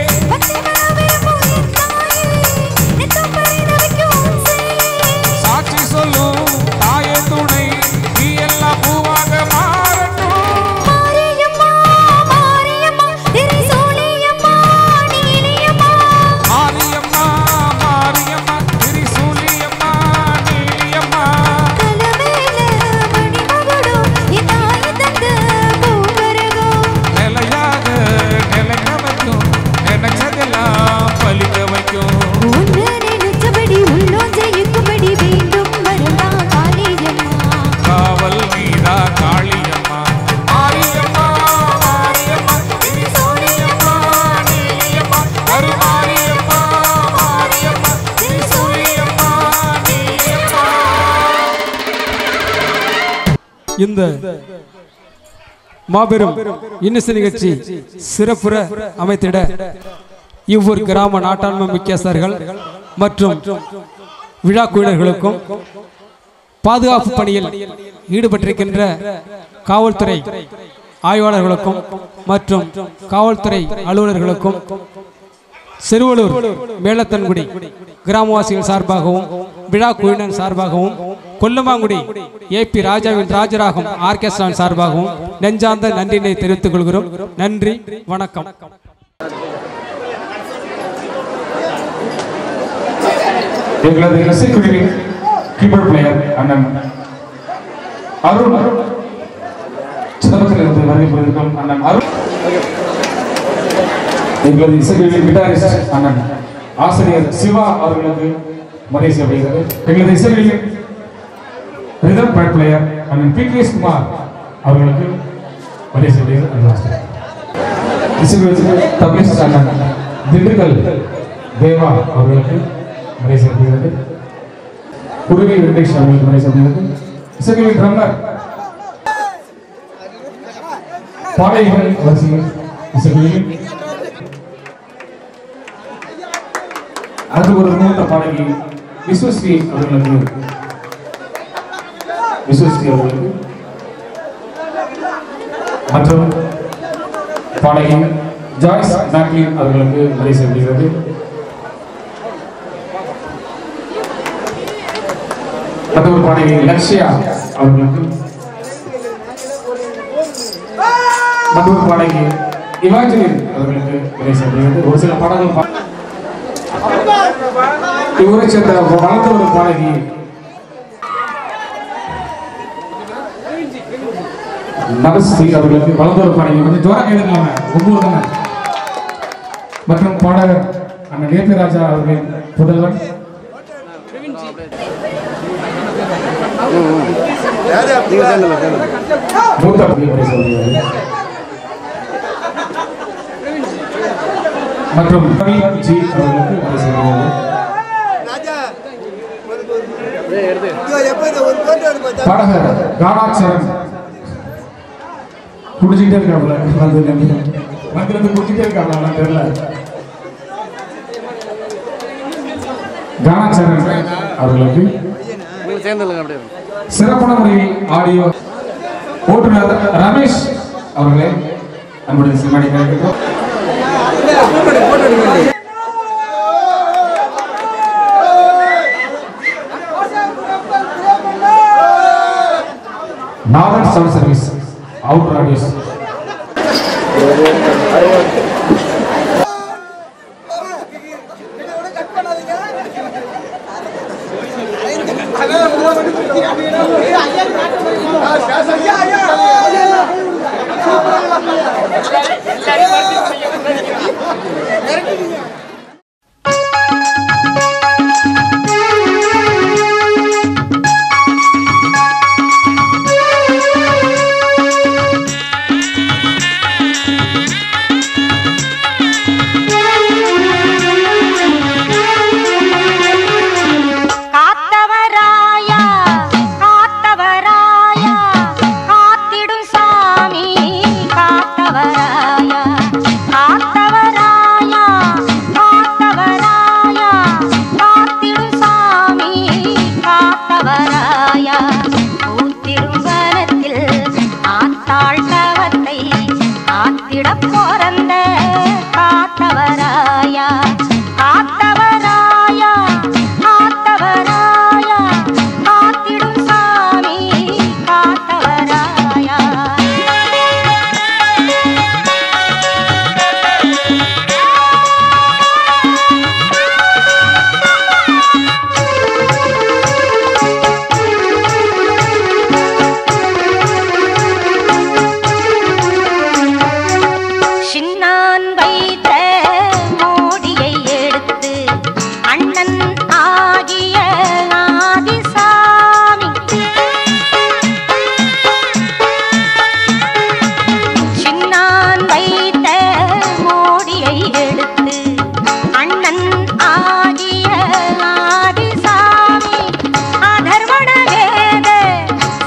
சாட்சி சொல்லும் தாயே துணை நீ எல்லாம் பூவாக மாறட்டும் மாரியம்மா மாரியம்மா திரிசூலியம்மா நீலியம்மா நிலையாக நிலைக்க வைக்கும் நினைச்சதெல்லாம் பலிக்க வைக்கும் காவல் நீதா காளியம்மா மாரியம்மா மாரியம்மா திரிசூலியம்மா நீலியம்மா கருமாரியம்மா மாரியம்மா திரிசூலியம்மா நீலியம்மா. இந்த மாபெரும் இன்னிசை நிகழ்ச்சி சிறப்புற அமைத்திட இவ்வூர் கிராம நாட்டாண்மை முக்கியஸ்தர்கள் மற்றும் விழா குழுவினர்களுக்கும் பாதுகாப்பு பணியில் ஈடுபட்டிருக்கின்ற காவல்துறை ஆய்வாளர்களுக்கும் மற்றும் காவல்துறை அலுவலர்களுக்கும் சிறுவலூர் மேலத்தன்குடி கிராமவாசிகள் சார்பாகவும் விழா குழுவினர் சார்பாகவும் கொல்லமாங்குடி ஏபி ராஜாவின் ராஜராகம் ஆர்கெஸ்ட்ரா சார்பாகவும் நெஞ்சார்ந்த நன்றினை தெரிவித்துக் கொள்கிறோம். நன்றி, வணக்கம். எங்களது இசைக்குழுவின் கீபோர்ட் பிளேயர் அண்ணன் அருண் சிதம்பரத்திலிருந்து வருகை புரிந்திருக்கும் அண்ணன் அருண். எங்களது இசைக்குழுவின் கிட்டாரிஸ்ட் அண்ணன் ஆசிரியர் சிவா அவர்களுக்கு மரியாதை செய்யப்படுகிறது. எங்களது இசைக்குழுவின் ரிதம் பேட் பிளேயர் அண்ணன் பி.கே.எஸ். குமார் அவர்களுக்கு மரியாதை செய்யப்படுகிறது. இசைக்குழுவின் தபிலிஸ்ட் அண்ணன் திண்டுக்கல் தேவா அவர்களுக்கு மரியாதை செய்யப்படுகிறது. குருவி வெங்கடேஷ் அவர்களுக்கு மரியாதை செய்யப்படுகிறது. இசைக்குழுவின் ட்ரம்மர் பாடகர்கள் வரிசையில் இசைக்குழுவின் அது ஒரு மூத்த பாடகி விஸ்வஸ்ரீ அவர்களுக்கு மற்றும் பாடகி ஜாய்ஸ் ஜாக்லின் அவர்களுக்கு பரிசு செலுத்துகிறது. மற்றும் பாடகி லக்ஷ்யா அவர்களுக்கு, மற்றும் பாடகி இவாஞ்சலின் அவர்களுக்கு பரிசு செலுத்துகிறது. ஒரு சில பாடல்கள் இவரை சேர்ந்த வளர்ந்த ஒரு பாடகி நவஸ்ரீ அவர்களுக்கு வளர்ந்த ஒரு பாடகி கொஞ்சம் ஜோராக எழுதலாம ஒவ்வொரு தானே. மற்றும் பாடகர் அண்ணன் ஏபி ராஜா அவர்களின் புதல்வன் மூத்த மற்றும் ஜி அவர்களுக்கு பரிசு பாடகர் கானாச்சரன் குடிச்சிட்டே இருக்காப்ல வந்து குடிச்சிட்டே இருக்காப்ல தெரியல. கானாச்சரன் அவர்களுக்கு சிறப்பான முறையில் ஆடியோ ஓட்டுநர் ரமேஷ் அவர்களே நம்முடைய சினிமாடி கிடைக்கிறோம். நாதன் சவுண்ட் சர்வீஸ் அவுட் ராடியோஸ்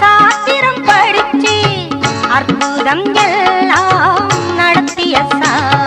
எல்லாம் நடத்திய